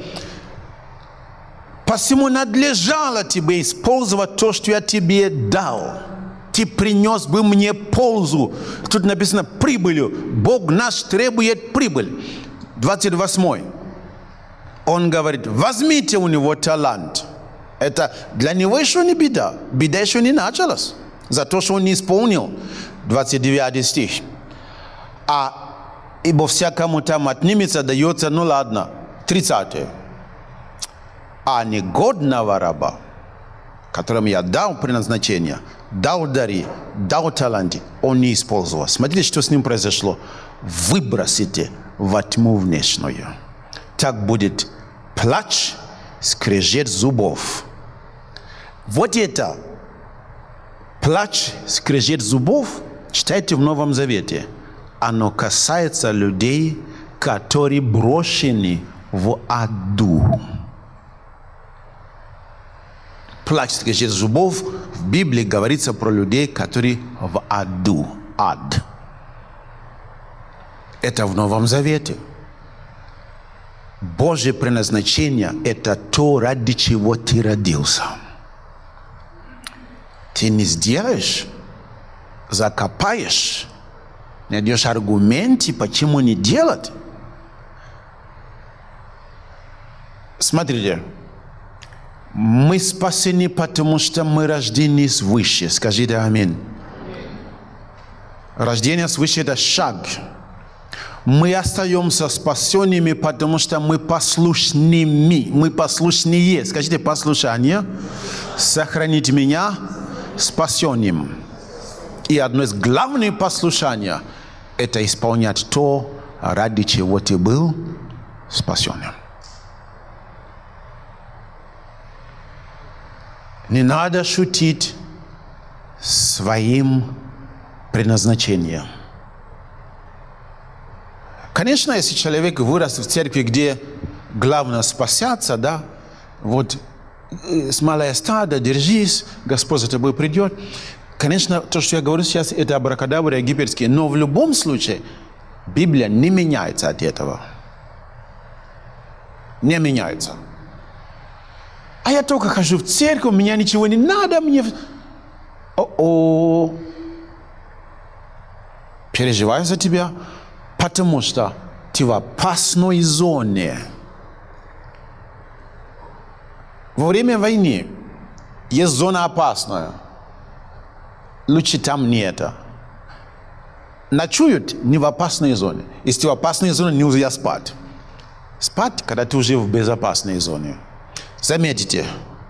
посему надлежало тебе использовать то, что я тебе дал. Ты принес бы мне пользу. Тут написано прибылью. Бог наш требует прибыль. двадцать восьмой. Он говорит, возьмите у него талант. Это для него еще не беда. Беда еще не началась. За то, что он не исполнил. двадцать девятый стих. А ибо всякому там отнимется, дается, ну ладно. тридцатый. А негодного раба, которому я дал предназначение, дал дари, дал таланты, он не использовал. Смотрите, что с ним произошло. Выбросите во тьму внешнюю. Так будет плач, скрежет зубов. Вот это плач, скрежет зубов, читайте в Новом Завете. Оно касается людей, которые брошены в аду. Плач, скрежет зубов в Библии говорится про людей, которые в аду. Ад. Это в Новом Завете. Божье предназначение – это то, ради чего ты родился. Ты не сделаешь, закопаешь, найдешь аргументы, почему не делать. Смотрите. Мы спасены, потому что мы рождены свыше. Скажите аминь. Рождение свыше – это шаг. Мы остаемся спасенными, потому что мы послушными. Мы послушнее. Скажите послушание. Сохранить меня спасенным. И одно из главных послушаний – это исполнять то, ради чего ты был спасенным. Не надо шутить своим предназначением. Конечно, если человек вырос в церкви, где главное спасаться, да, вот с малое стадо, держись, Господь за тобой придет. Конечно, то, что я говорю сейчас, это абракадабра египетские, но в любом случае Библия не меняется от этого. Не меняется. А я только хожу в церковь, у меня ничего не надо, мне... О-о. Переживаю за тебя, потому что ты в опасной зоне. Во время войны есть зона опасная. Лучше там не это. Ночуют не в опасной зоне. Если в опасной зоне, нельзя спать. Спать, когда ты уже в безопасной зоне. Заметьте,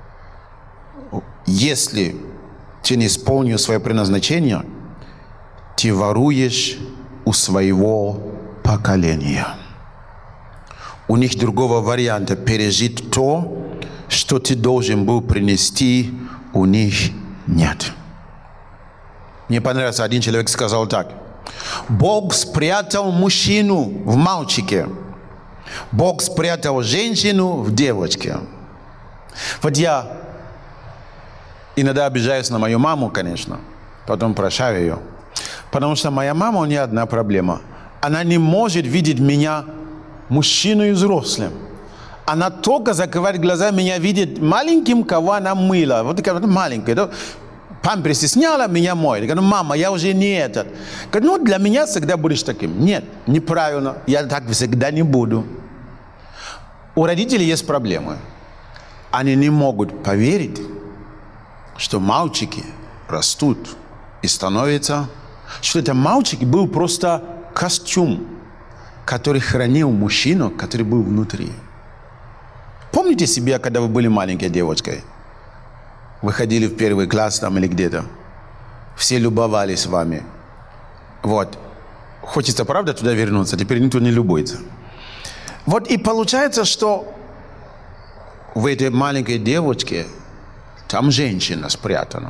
если ты не исполнил свое предназначение, ты воруешь у своего поколения. У них другого варианта пережить то, что ты должен был принести, у них нет. Мне понравился, один человек сказал так. Бог спрятал мужчину в мальчике. Бог спрятал женщину в девочке. Вот я иногда обижаюсь на мою маму, конечно, потом прощаю ее. Потому что моя мама, у нее одна проблема. Она не может видеть меня мужчину и взрослым. Она только закрывает глаза, меня видит маленьким, кого она мыла. Вот маленький. Да? Памперсы сняла, меня моет. Я говорю, мама, я уже не этот. Говорю, ну, для меня всегда будешь таким. Нет, неправильно. Я так всегда не буду. У родителей есть проблемы. Они не могут поверить, что мальчики растут и становятся, что это мальчик был просто костюм, который хранил мужчину, который был внутри. Помните себя, когда вы были маленькой девочкой? Вы ходили в первый класс там или где-то. Все любовались вами. Вот. Хочется, правда, туда вернуться. Теперь никто не любуется. Вот и получается, что в этой маленькой девочке там женщина спрятана.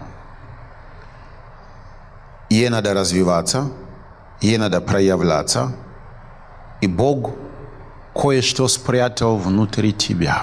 Ей надо развиваться, ей надо проявляться. И Бог кое-что спрятал внутри тебя.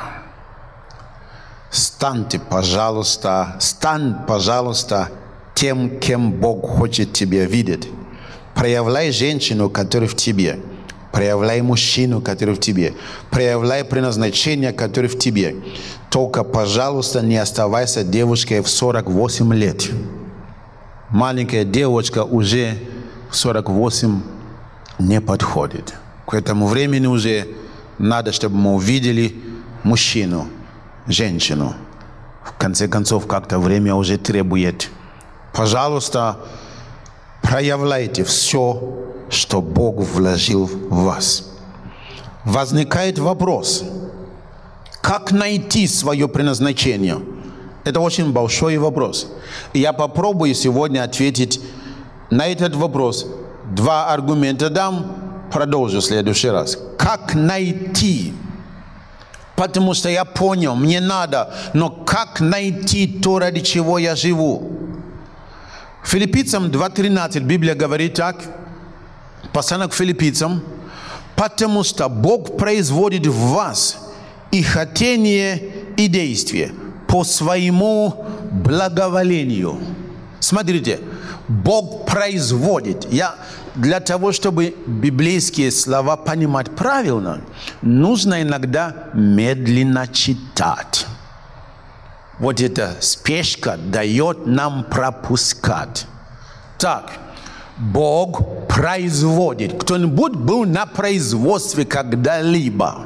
Станьте, пожалуйста, стань, пожалуйста, тем, кем Бог хочет тебя видеть. Проявляй женщину, которая в тебе. Проявляй мужчину, который в тебе. Проявляй предназначение, которое в тебе. Только, пожалуйста, не оставайся девушкой в сорок восемь лет. Маленькая девочка уже в сорок восемь не подходит. К этому времени уже надо, чтобы мы увидели мужчину, женщину. В конце концов, как-то время уже требует. Пожалуйста, проявляйте все, что Бог вложил в вас. Возникает вопрос, как найти свое предназначение? Это очень большой вопрос. И я попробую сегодня ответить на этот вопрос. Два аргумента дам, продолжу в следующий раз. Как найти? Потому что я понял, мне надо, но как найти то, ради чего я живу? Филиппийцам два тринадцать Библия говорит так, послание к филиппийцам, потому что Бог производит в вас и хотение, и действие по своему благоволению. Смотрите, Бог производит. Я, для того, чтобы библейские слова понимать правильно, нужно иногда медленно читать. Вот эта спешка дает нам пропускать. Так, Бог производит. Кто-нибудь был на производстве когда-либо?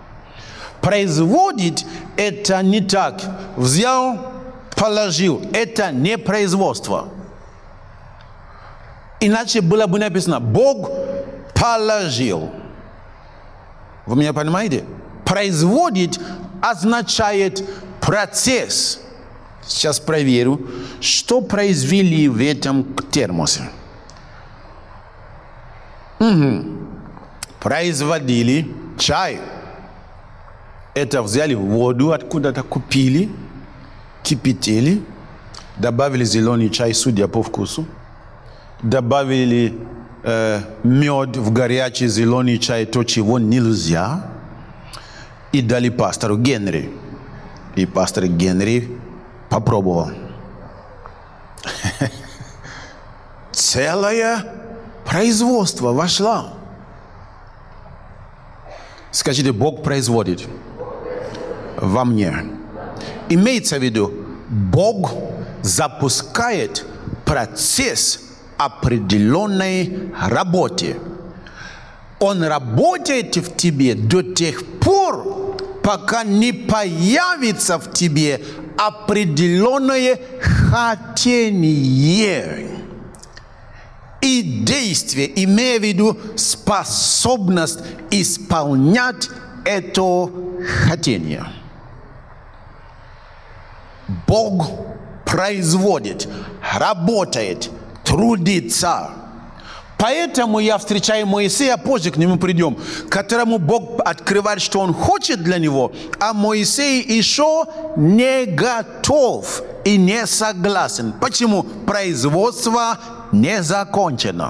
Производить – это не так. Взял, положил. Это не производство. Иначе было бы написано «Бог положил». Вы меня понимаете? Производить означает процесс. Сейчас проверю, что произвели в этом термосе. Угу. Производили чай. Это взяли воду, откуда-то купили, кипятили, добавили зеленый чай, судя по вкусу, добавили э, мед в горячий зеленый чай, то, чего нельзя, и дали пастору Генри. И пастор Генри попробовал. Целое производство вошло. Скажите, Бог производит во мне. Имеется в виду, Бог запускает процесс определенной работы. Он работает в тебе до тех пор, пока не появится в тебе определенное хотение и действие, имея в виду способность исполнять это хотение. Бог производит, работает, трудится. Поэтому я встречаю Моисея, позже к нему придем, которому Бог открывает, что он хочет для него, а Моисей еще не готов и не согласен. Почему? Производство не закончено.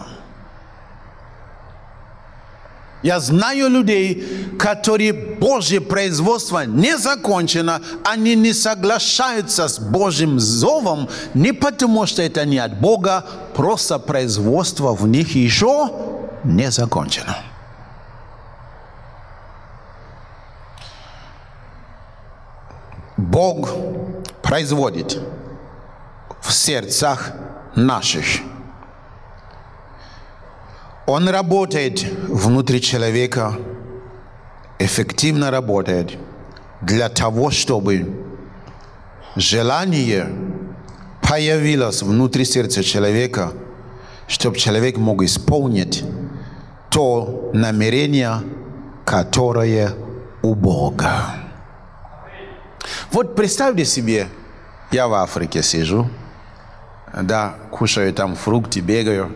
Я знаю людей, которые Божье производство не закончено, они не соглашаются с Божьим зовом, не потому что это не от Бога, просто производство в них еще не закончено. Бог производит в сердцах наших. Он работает внутри человека, эффективно работает для того, чтобы желание появилось внутри сердца человека, чтобы человек мог исполнить то намерение, которое у Бога. Вот представьте себе, я в Африке сижу, да, кушаю там фрукты, бегаю.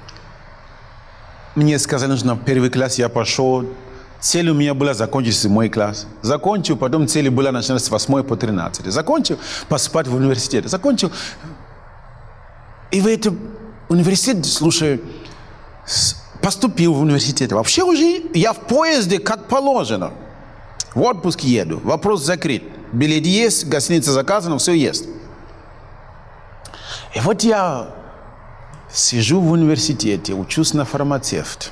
Мне сказали, нужно в первый класс, я пошел. Цель у меня была закончить седьмой класс. Закончил, потом цель была начинать с восьмой по тринадцатый. Закончил, поступать в университет. Закончил. И в этом университете, слушай, поступил в университет. Вообще уже я в поезде как положено. В отпуск еду. Вопрос закрыт. Билет есть, гостиница заказана, все есть. И вот я сижу в университете, учусь на фармацевт.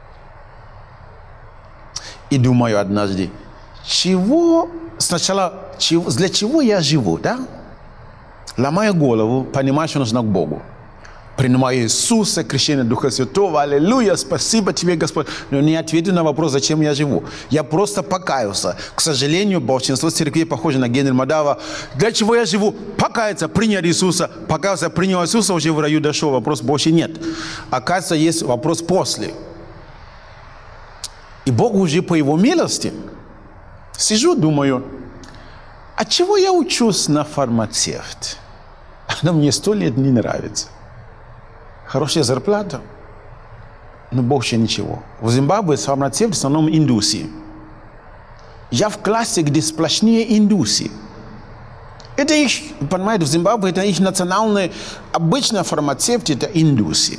И думаю однажды, чего, сначала, чего, для чего я живу, да? Ломаю голову, понимаю, что нужно к Богу. Принимаю Иисуса, крещение Духа Святого, аллилуйя, спасибо тебе, Господь. Но не ответил на вопрос, зачем я живу. Я просто покаялся. К сожалению, большинство церквей похоже на Генри Мадава. Для чего я живу? Покаяться, принять Иисуса. Покаялся, принял Иисуса, уже в раю дошел, вопрос больше нет. Оказывается, есть вопрос после. И Бог уже по Его милости. Сижу, думаю, а чего я учусь на фармацевт? Она мне сто лет не нравится. Хорошая зарплата, но больше ничего. В Зимбабве фармацевт в основном индусы. Я в классе, где сплошные индусы. Это их, понимаете, в Зимбабве это их национальный, обычно фармацевт это индусы.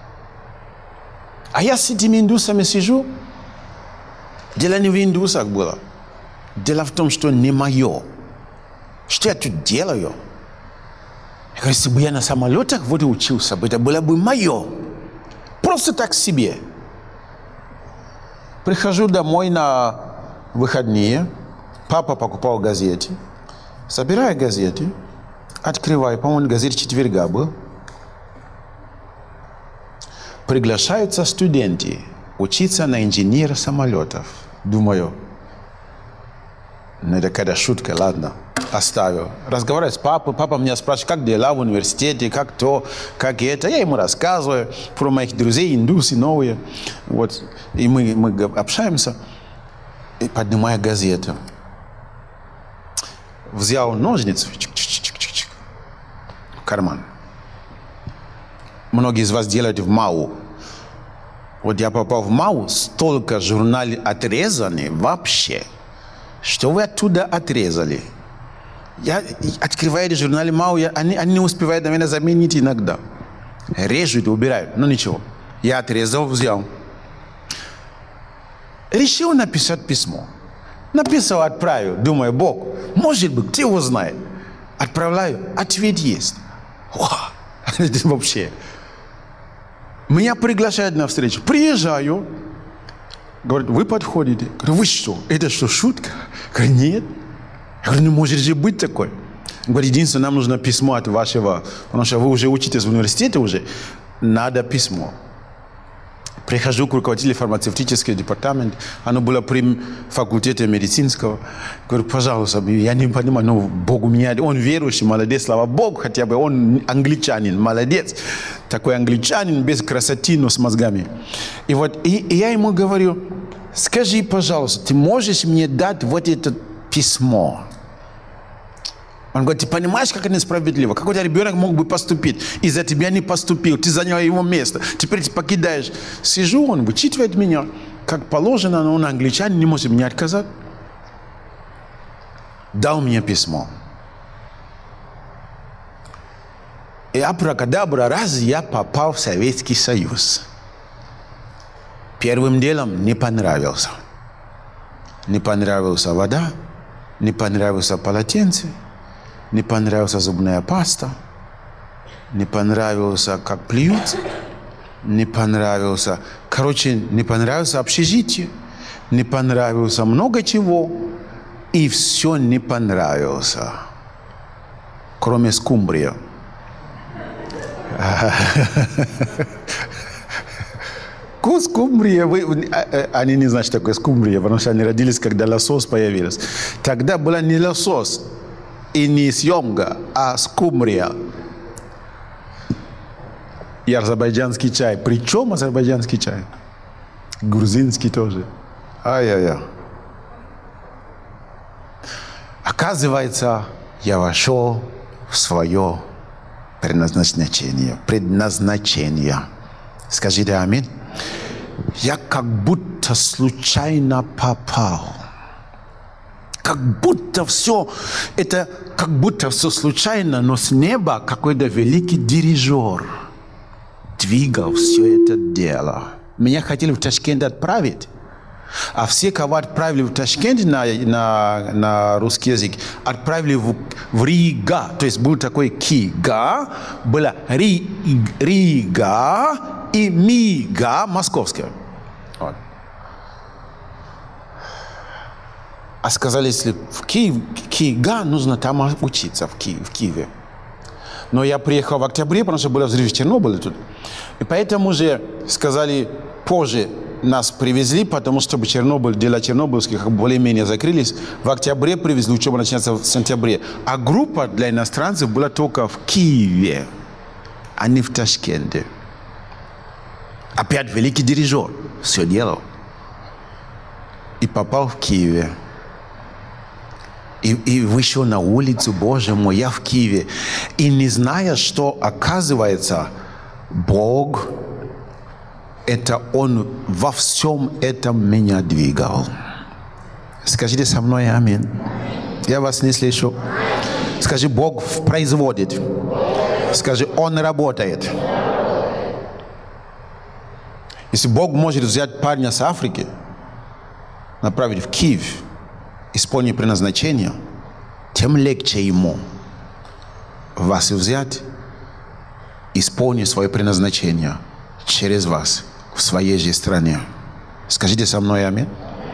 А я с этими индусами сижу. Дело не в индусах было. Дело в том, что не мое. Что я тут делаю? Я говорю, если бы я на самолетах вот и учился бы, это было бы мое. Просто так себе. Прихожу домой на выходные. Папа покупал газеты. Собираю газеты. Открываю, по-моему, газет четверга был. Приглашаются студенты учиться на инженера самолетов. Думаю, ну это какая-то шутка, ладно. Оставил. Разговариваю с папой. Папа меня спрашивает, как дела в университете, как то, как это. Я ему рассказываю про моих друзей, индусы новые. Вот. И мы, мы общаемся. И поднимаю газету. Взял ножницы. Чик-чик-чик-чик-чик. В карман. Многие из вас делают в МАУ. Вот я попал в МАУ, столько журналов отрезаны вообще. Что вы оттуда отрезали? Я открываю журналы МАУ, я, они, они не успевают на меня заменить иногда. Режут, убирают, но ничего. Я отрезал, взял. Решил написать письмо. Написал, отправил. Думаю, Бог, может быть, кто его знает. Отправляю, ответ есть. Это вообще. Меня приглашают на встречу. Приезжаю. Говорят, вы подходите. Говорю, вы что? Это что, шутка? Говорю, нет. Я говорю, не может же быть такой. Говорит, единственное, нам нужно письмо от вашего, потому что вы уже учитесь в университете уже, надо письмо. Прихожу к руководителю фармацевтического департамента, оно было при факультете медицинского. Говорю, пожалуйста, я не понимаю, но Бог у меня, он верующий, молодец, слава Богу, хотя бы он англичанин, молодец. Такой англичанин, без красоты, но с мозгами. И вот и, и я ему говорю, скажи, пожалуйста, ты можешь мне дать вот это письмо? Он говорит, ты понимаешь, как это несправедливо? Как у тебя ребенок мог бы поступить? Из-за тебя не поступил, ты занял его место. Теперь ты покидаешь. Сижу, он вычитывает меня, как положено, но он англичанин, не может мне отказать. Дал мне письмо. И абракадабра, раз я попал в Советский Союз. Первым делом не понравился. Не понравилась вода, не понравился полотенце. Не понравилась зубная паста, не понравился, как плюют, не понравился, короче, не понравилось общежитие, не понравился много чего, и все не понравился, кроме скумбрии. Скумбрия, вы, они не знают, что такое скумбрия, потому что они родились, когда лосось появился. Тогда была не лосось и не съемка, а скумбрия. И азербайджанский чай. Причем азербайджанский чай? Грузинский тоже. Ай-яй-яй. Оказывается, я вошел в свое предназначение. Предназначение. Скажите аминь. Я как будто случайно попал. Как будто все, это как будто все случайно, но с неба какой-то великий дирижер двигал все это дело. Меня хотели в Ташкент отправить. А все, кого отправили в Ташкент на, на, на русский язык, отправили в, в Рига. То есть был такой Кига, была Ри, Рига и Мига московская. Вот. А сказали, если в Киев, Кига, нужно там учиться, в, Ки, в Киеве. Но я приехал в октябре, потому что был взрыв в Чернобыле тут. И поэтому же сказали, позже нас привезли, потому что Чернобыль, дела чернобыльских более-менее закрылись. В октябре привезли, учеба начинается в сентябре. А группа для иностранцев была только в Киеве, а не в Ташкенте. Опять великий дирижер все делал. И попал в Киеве. И, и вышел на улицу, Боже мой, я в Киеве. И не зная, что оказывается, Бог, это Он во всем этом меня двигал. Скажите со мной аминь. Я вас не слышу. Скажи, Бог производит. Скажи, Он работает. Если Бог может взять парня с Африки, направить в Киев, исполнить предназначение, тем легче Ему вас взять, исполнить свое предназначение через вас в своей же стране. Скажите со мной аминь.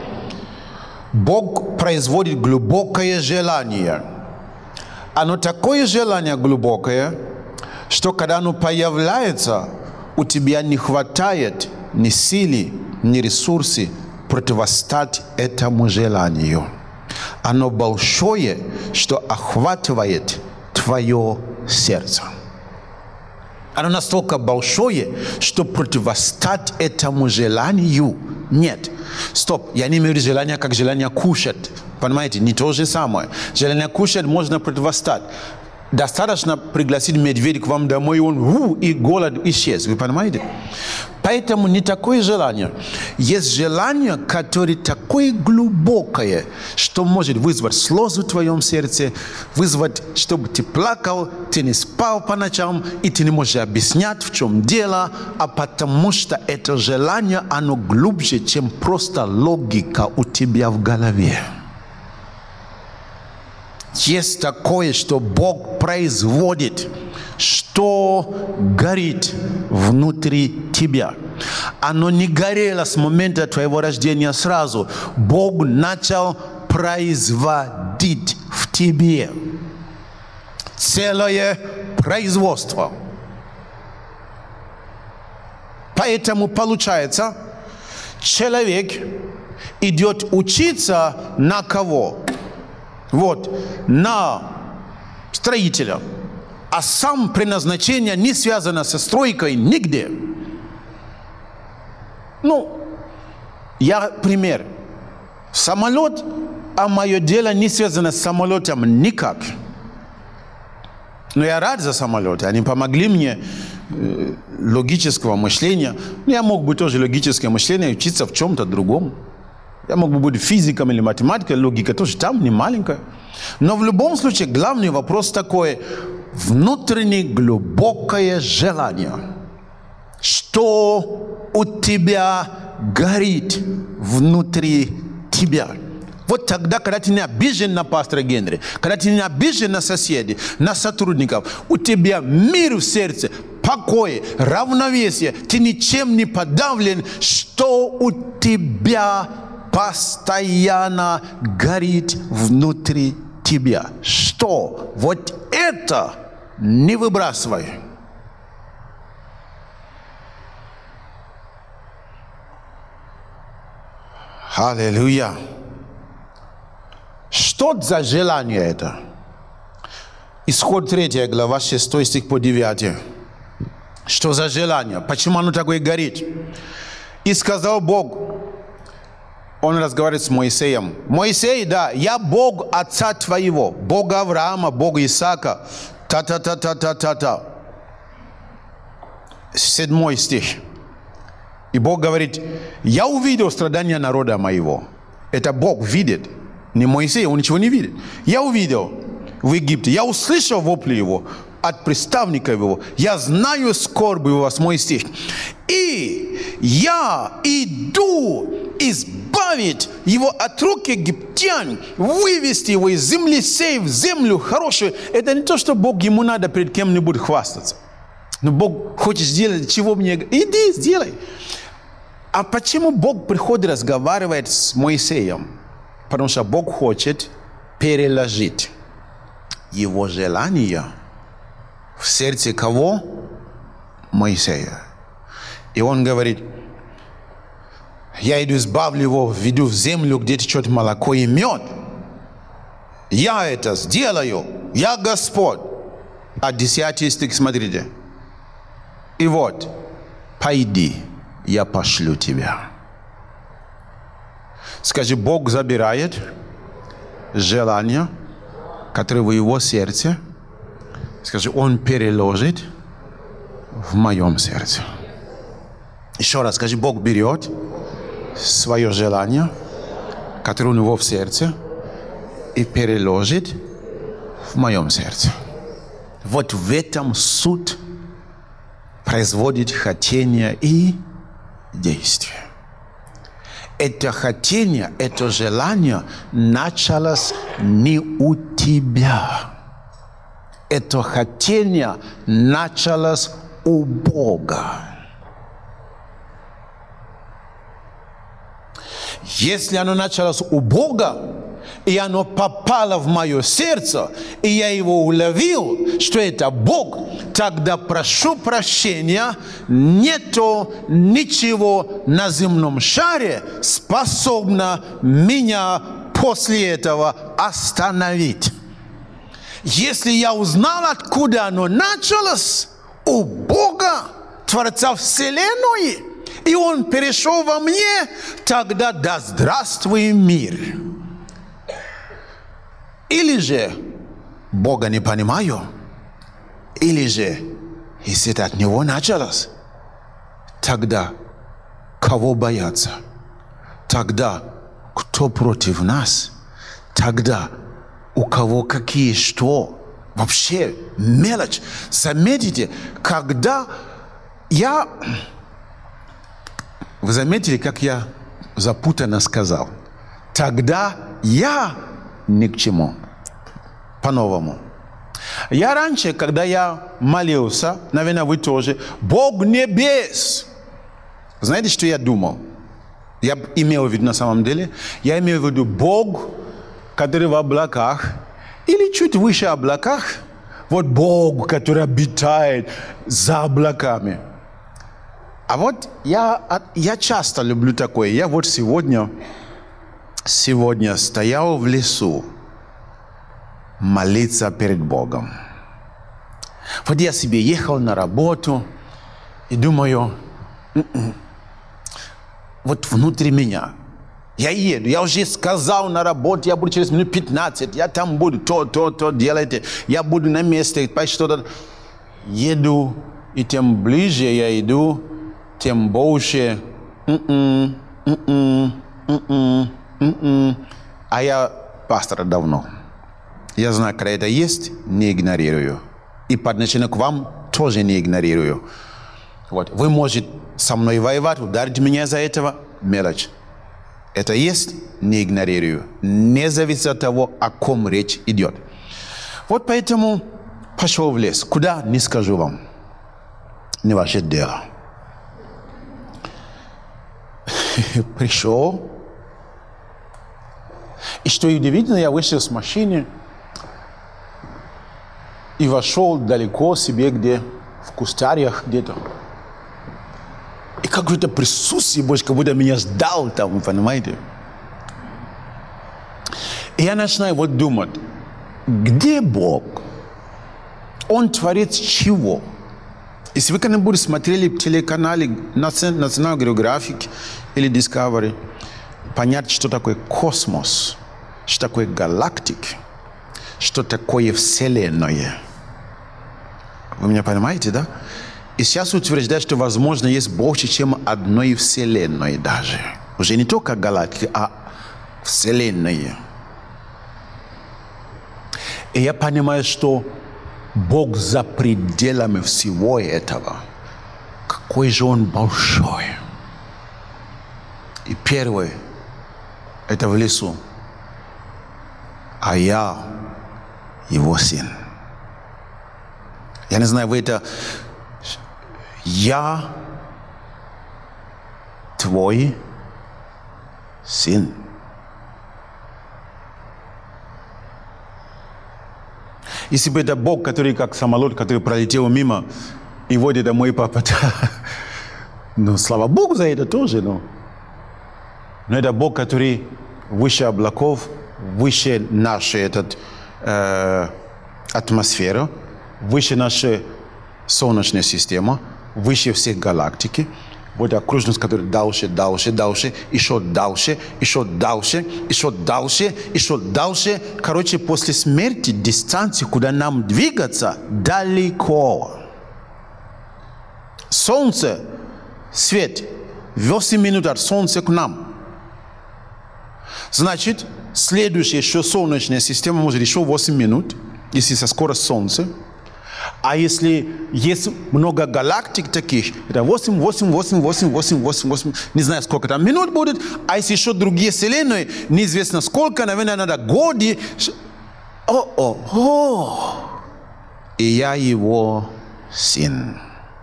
Бог производит глубокое желание. Оно такое желание глубокое, что когда оно появляется, у тебя не хватает ни силы, ни ресурсов противостать этому желанию. Оно большое, что охватывает твое сердце. Оно настолько большое, что противостать этому желанию нет. Стоп, я не имею желания, как желание кушать. Понимаете, не то же самое. Желание кушать можно противостать. Достаточно пригласить медведя к вам домой, и он у, и голод исчез. Вы понимаете? Поэтому не такое желание. Есть желание, которое такое глубокое, что может вызвать слезы в твоем сердце, вызвать, чтобы ты плакал, ты не спал по ночам, и ты не можешь объяснять, в чем дело, а потому что это желание, оно глубже, чем просто логика у тебя в голове. Есть такое, что Бог производит, что горит внутри тебя. Оно не горело с момента твоего рождения сразу. Бог начал производить в тебе целое производство. Поэтому получается, человек идет учиться на кого? Вот, на строителя. А сам предназначение не связано со стройкой нигде. Ну, я пример. Самолет, а мое дело не связано с самолетом никак. Но я рад за самолеты. Они помогли мне э, логического мышления. Я мог бы тоже логическое мышление учиться в чем-то другом. Я мог бы быть физиком или математикой, логика тоже там не маленькая. Но в любом случае главный вопрос такой: внутреннее глубокое желание, что у тебя горит внутри тебя. Вот тогда, когда ты не обижен на пастора Генри, когда ты не обижен на соседей, на сотрудников, у тебя мир в сердце, покой, равновесие, ты ничем не подавлен, что у тебя постоянно горит внутри тебя. Что? Вот это не выбрасывай. Аллилуйя. Что за желание это? Исход третья глава, шестой стих по девятый. Что за желание? Почему оно такое горит? И сказал Бог, он разговаривает с Моисеем. Моисей, да, я Бог отца твоего, Бог Авраама, Бог Исаака. Та-та-та-та-та-та-та. Седьмой стих. И Бог говорит, я увидел страдания народа моего. Это Бог видит. Не Моисей, он ничего не видит. Я увидел в Египте, я услышал вопли его от представников его. Я знаю скорбь его, восьмой стих. И я иду избавить его от рук египтян, вывести его из земли сей в землю хорошую. Это не то, что Бог ему надо перед кем-нибудь хвастаться. Но Бог хочет сделать, чего мне... Иди, сделай. А почему Бог приходит, разговаривает с Моисеем? Потому что Бог хочет переложить его желания в сердце кого? Моисея. И он говорит, я иду избавлю его, введу в землю, где течет молоко и мед. Я это сделаю. Я Господь. А десятый стих, смотрите. И вот, пойди, я пошлю тебя. Скажи, Бог забирает желание, которое в его сердце. Скажи, он переложит в моем сердце. Еще раз скажи, Бог берет свое желание, которое у него в сердце, и переложит в моем сердце. Вот в этом суть производит хотение и действие. Это хотение, это желание началось не у тебя. Это хотение началось у Бога. Если оно началось у Бога, и оно попало в мое сердце, и я его уловил, что это Бог, тогда прошу прощения, нету ничего на земном шаре, способно меня после этого остановить. Если я узнал, откуда оно началось, у Бога, Творца Вселенной, и он перешел во мне, тогда да здравствует мир. Или же Бога не понимаю, или же, если это от него началось, тогда кого бояться? Тогда кто против нас? Тогда у кого какие что? Вообще мелочь. Заметите, когда я... Вы заметили, как я запутанно сказал? Тогда я ни к чему. По-новому. Я раньше, когда я молился, наверное, вы тоже, Бог небес. Знаете, что я думал? Я имел в виду на самом деле, я имел в виду Бог, который в облаках, или чуть выше облаках, вот Бог, который обитает за облаками. А вот я, я часто люблю такое. Я вот сегодня, сегодня стоял в лесу, молиться перед Богом. Вот я себе ехал на работу и думаю, м-м, вот внутри меня, я еду, я уже сказал на работе, я буду через минут пятнадцать, я там буду, то, то, то делайте, я буду на месте, что-то. Еду, и тем ближе я иду, тем больше, м-м, м-м, м-м, м-м. А я пастор давно. Я знаю, когда это есть, не игнорирую. И по отношению к вам тоже не игнорирую. Вот. Вы можете со мной воевать, ударить меня за этого, мелочь. Это есть, не игнорирую. Не зависит от того, о ком речь идет. Вот поэтому пошел в лес. Куда, не скажу вам. Не ваше дело. Пришел. И что удивительно, я вышел с машины и вошел далеко себе, где в кустарях где-то. И какое-то присутствие больше, как будто меня ждал там, вы понимаете? И я начинаю вот думать, где Бог? Он творец чего? Если вы когда-нибудь смотрели в телеканале National Geographic или Discovery, понять, что такое космос, что такое галактики, что такое Вселенная. Вы меня понимаете, да? И сейчас утверждают, что, возможно, есть больше, чем одной Вселенной даже. Уже не только галактики, а Вселенная. И я понимаю, что Бог за пределами всего этого. Какой же Он большой. И первый – это в лесу. А я Его сын. Я не знаю, вы это... Я твой сын. Если бы это Бог, который как самолет, который пролетел мимо, и вот это мой папа, ну, слава Богу за это тоже, но, но это Бог, который выше облаков, выше нашей этот, э, атмосферы, выше нашей Солнечной системы, выше всех галактики. Вот окружность, которая дальше, дальше, дальше, еще дальше, еще дальше, еще дальше, еще дальше. Короче, после смерти дистанция, куда нам двигаться, далеко. Солнце, свет, восемь минут от Солнца к нам. Значит, следующая еще Солнечная система может еще восемь минут, если со скоростью Солнца. А если есть много галактик таких, это восемь, восемь, восемь, восемь, восемь, восемь, восемь, не знаю, сколько там минут будет. А если еще другие вселенные, неизвестно сколько, наверное, надо годы. О-о-о! И я Его сын.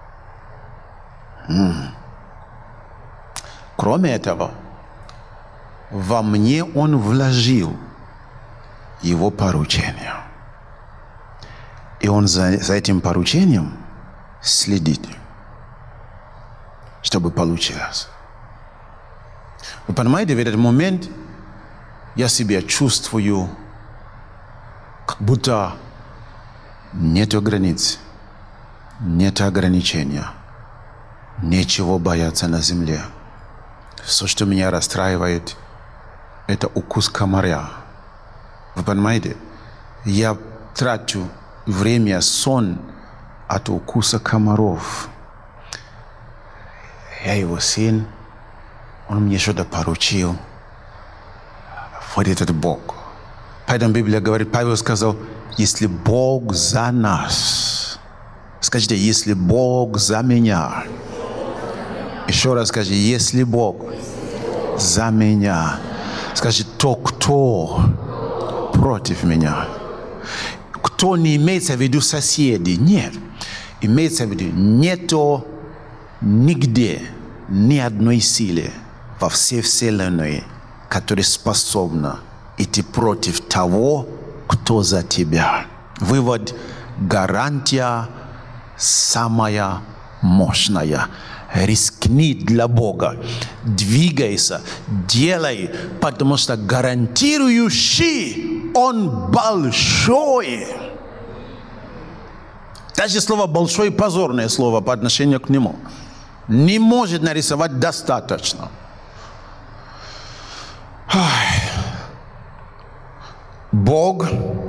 М-м. Кроме этого, во мне Он вложил Его поручение. И Он за, за этим поручением следит, чтобы получилось. Вы понимаете, в этот момент я себя чувствую, как будто нет границ, нет ограничения, нечего бояться на земле. Все, что меня расстраивает, это укус комаря. Вы понимаете, я трачу время, сон от укуса комаров. Я Его сын, Он мне что-то поручил. Вот этот Бог. Поэтому Библия говорит, Павел сказал, если Бог за нас. Скажите, если Бог за меня. Еще раз скажите, если Бог за меня. Скажите, то кто против меня? Кто не имеется в виду соседи? Нет. Имеется в виду, нету нигде ни одной силы во всей Вселенной, которая способна идти против того, кто за тебя. Вывод: гарантия самая мощная. Рискни для Бога. Двигайся, делай, потому что гарантирующий Он большой. Даже слово «большой» позорное слово по отношению к Нему. Не может нарисовать достаточно. Ай. Бог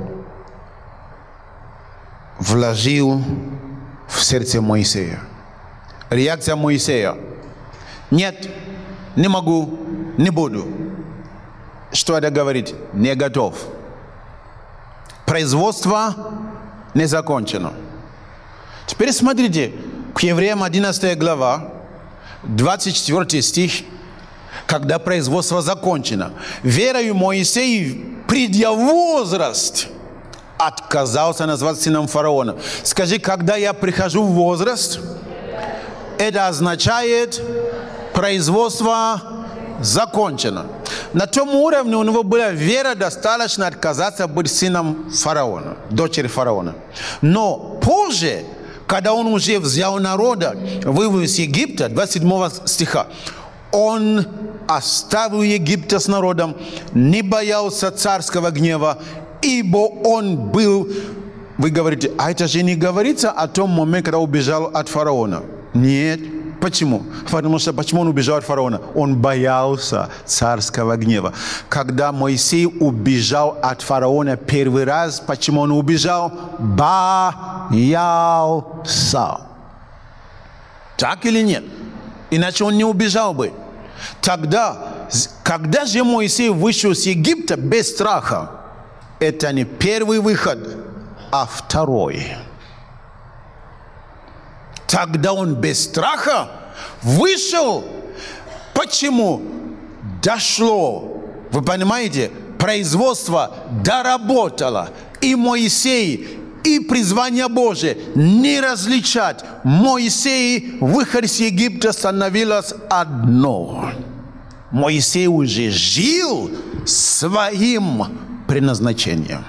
вложил в сердце Моисея. Реакция Моисея: нет, не могу, не буду. Что это говорит? Не готов. Производство не закончено. Теперь смотрите, к Евреям одиннадцатая глава, двадцать четвёртый стих, когда производство закончено. Верою Моисей, придя в возраст, отказался назваться сыном фараона. Скажи, когда я прихожу в возраст, это означает, производство закончено. На том уровне у него была вера достаточно отказаться быть сыном фараона, дочерью фараона. Но позже, когда он уже взял народа, вывел из Египта, двадцать седьмого стиха, Он оставил Египта с народом, не боялся царского гнева, ибо он был... Вы говорите, а это же не говорится о том моменте, когда убежал от фараона. Нет. Почему? Потому что почему он убежал от фараона? Он боялся царского гнева. Когда Моисей убежал от фараона первый раз, почему он убежал? Боялся. Так или нет? Иначе он не убежал бы. Тогда, когда же Моисей вышел с Египта без страха, это не первый выход, а второй. Тогда он без страха вышел. Почему? Дошло. Вы понимаете? Производство доработало. И Моисей, и призвание Божие не различать. Моисей, выход из Египта, становилось одно. Моисей уже жил своим предназначением.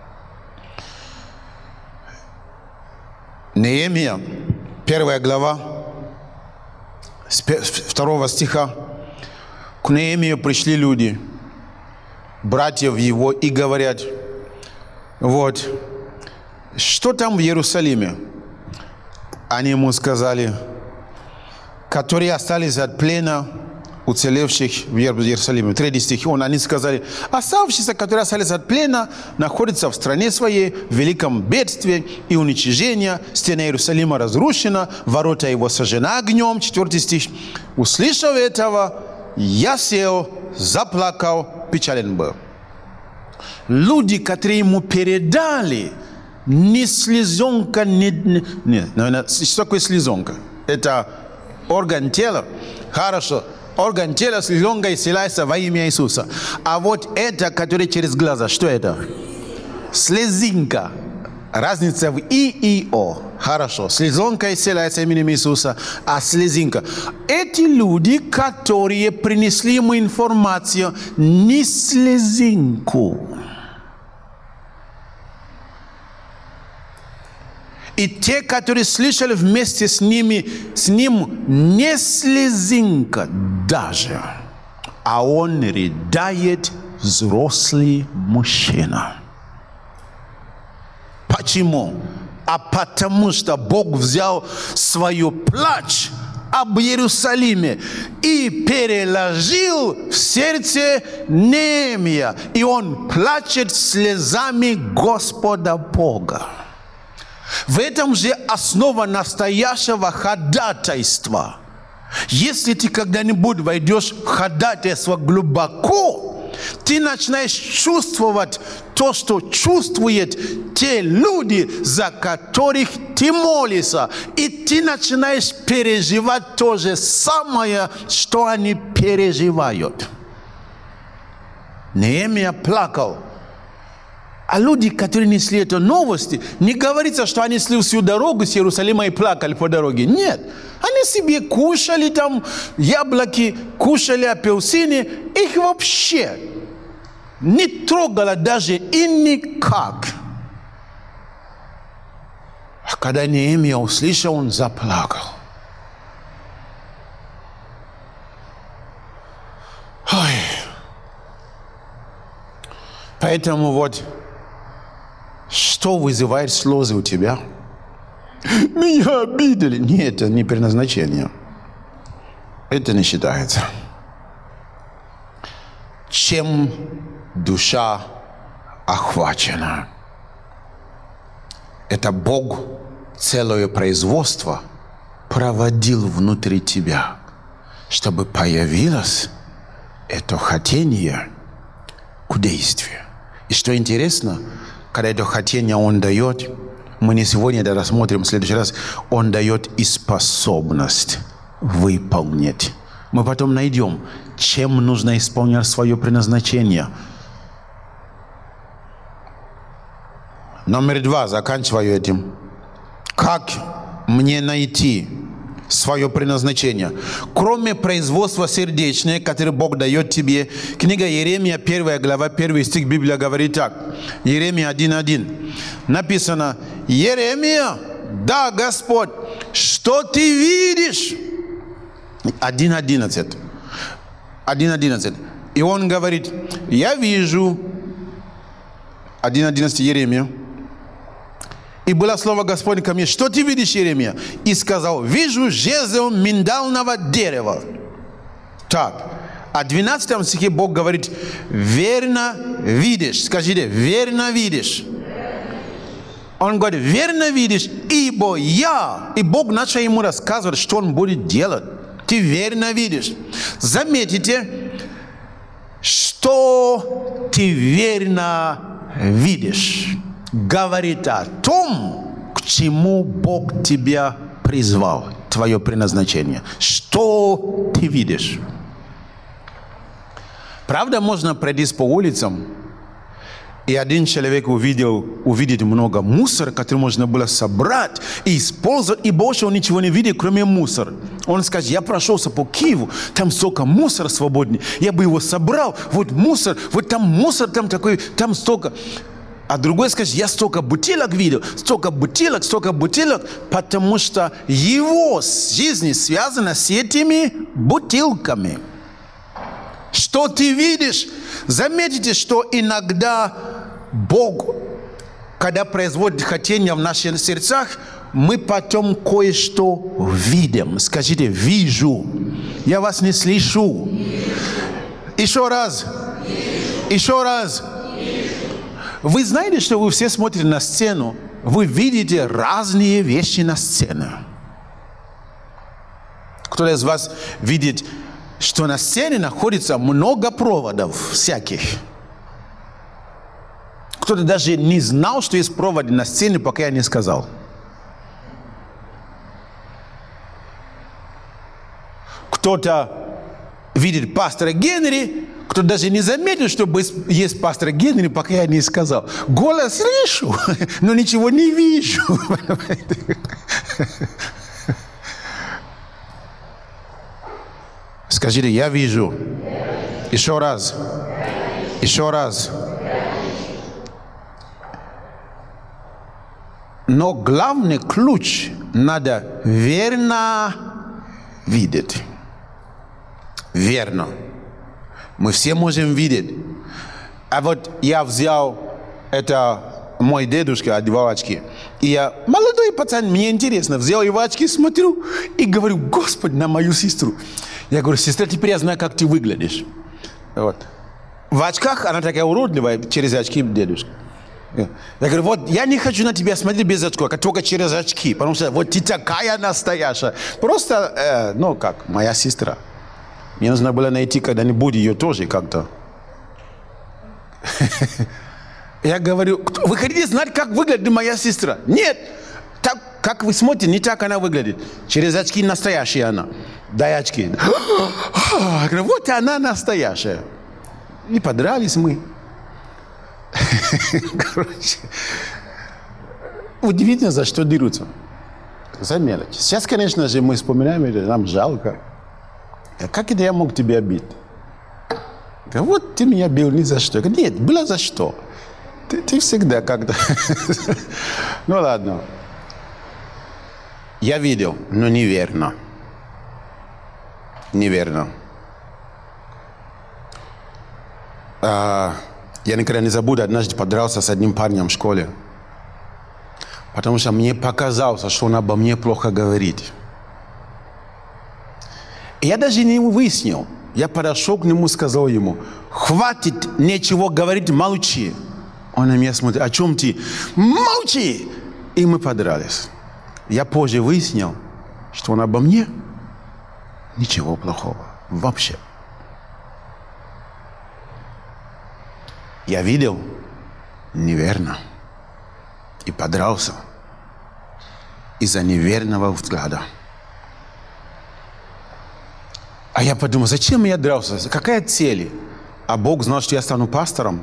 Неемия, первая глава, с второго стиха. К Неемию пришли люди, братьев его, и говорят: вот, что там в Иерусалиме? Они ему сказали: которые остались от плена, уцелевших в Иерусалиме. Третий стих. Он, они сказали: оставшиеся, которые остались от плена, находятся в стране своей, в великом бедствии и уничижении. Стена Иерусалима разрушена, ворота его сожжены огнем. Четвертый стих. Услышав этого, я сел, заплакал, печален был. Люди, которые ему передали, ни слезонка, ни... Нет, наверное, что такое слезонка? Это орган тела. Хорошо. Орган тела, слезонка исцеляется во имя Иисуса. А вот это, которое через глаза, что это? Слезинка. Разница в И и О. Хорошо. Слезонка исцеляется именем Иисуса, а слезинка. Эти люди, которые принесли ему информацию, не слезинку. И те, которые слышали вместе с ними, с ним не слезинка даже, а он рыдает, взрослый мужчина. Почему? А потому что Бог взял свою плач об Иерусалиме и переложил в сердце Неемия, и он плачет слезами Господа Бога. В этом же основа настоящего ходатайства. Если ты когда-нибудь войдешь в ходатайство глубоко, ты начинаешь чувствовать то, что чувствуют те люди, за которых ты молишься. И ты начинаешь переживать то же самое, что они переживают. Неемия плакал. А люди, которые несли эту новость, не говорится, что они шли всю дорогу с Иерусалима и плакали по дороге. Нет. Они себе кушали там яблоки, кушали апельсины. Их вообще не трогало даже и никак. А когда Неемия услышал, он заплакал. Ой. Поэтому вот... Что вызывает слезы у тебя? Меня обидели. Нет, это не предназначение. Это не считается. Чем душа охвачена? Это Бог целое производство проводил внутри тебя, чтобы появилось это хотение к действию. И что интересно, когда это хотение Он дает, мы не сегодня это рассмотрим, в следующий раз, Он дает и способность выполнить. Мы потом найдем, чем нужно исполнять свое предназначение. Номер два, заканчиваю этим. Как мне найти свое предназначение? Кроме производства сердечное, которое Бог дает тебе. Книга Иеремия, первая глава, первый стих, Библия говорит так. Иеремия один один. Написано: Иеремия, да, Господь, что ты видишь? один одиннадцать. один одиннадцать. И он говорит, я вижу, один одиннадцать Еремия. И было слово Господне ко мне, что ты видишь, Еремия? И сказал, вижу жезл миндального дерева. Так, а в двенадцатом стихе Бог говорит, верно видишь. Скажите, верно видишь. Он говорит, верно видишь, ибо я. И Бог начал ему рассказывать, что он будет делать. Ты верно видишь. Заметите, что ты верно видишь. Говорит о том, к чему Бог тебя призвал. Твое предназначение. Что ты видишь. Правда, можно пройти по улицам, и один человек увидел, увидит много мусора, который можно было собрать и использовать, и больше он ничего не видит, кроме мусора. Он скажет, я прошелся по Киеву, там столько мусора свободный, я бы его собрал, вот мусор, вот там мусор, там такой, там столько. А другой скажет, я столько бутылок видел, столько бутылок, столько бутылок, потому что его жизнь связана с этими бутылками. Что ты видишь? Заметите, что иногда Бог, когда производит хотение в наших сердцах, мы потом кое-что видим. Скажите, вижу. Я вас не слышу. Еще раз. Еще раз. Вы знаете, что вы все смотрите на сцену, вы видите разные вещи на сцене. Кто-то из вас видит, что на сцене находится много проводов всяких. Кто-то даже не знал, что есть проводы на сцене, пока я не сказал. Кто-то видит пастора Генри, кто-то даже не заметил, что есть пастор Генри, пока я не сказал. Голос слышу, но ничего не вижу. Скажите, я вижу. Еще раз. Еще раз. Но главный ключ надо верно видеть. Верно. Мы все можем видеть. А вот я взял, это мой дедушка одевал очки. И я, молодой пацан, мне интересно, взял его очки, смотрю и говорю, Господи, на мою сестру. Я говорю, сестра, теперь я знаю, как ты выглядишь. Вот. В очках она такая уродливая, через очки дедушка. Я говорю, вот я не хочу на тебя смотреть без очков, а только через очки, потому что вот ты такая настоящая. Просто, э, ну как, моя сестра. Мне нужно было найти когда-нибудь ее тоже как-то. Я говорю, вы хотите знать, как выглядит моя сестра? Нет, так, как вы смотрите, не так она выглядит. Через очки настоящая она. Дай очки. Я говорю, вот она настоящая. И подрались мы. Короче, удивительно, за что дерутся. За мелочь. Сейчас, конечно же, мы вспоминаем это, нам жалко. Как это я мог тебя бить? Вот ты меня бил ни за что. Нет, было за что. Ты, ты всегда как-то... Ну ладно. Я видел, но неверно. Неверно. А, я никогда не забуду, однажды подрался с одним парнем в школе. Потому что мне показалось, что он обо мне плохо говорит. И я даже не выяснил. Я подошел к нему и сказал ему, хватит ничего говорить, молчи. Он на меня смотрит, о чем ты? Молчи! И мы подрались. Я позже выяснил, что он обо мне ничего плохого. Вообще. Я видел неверно. И подрался из-за неверного взгляда. А я подумал, зачем я дрался? Какая цель? А Бог знал, что я стану пастором.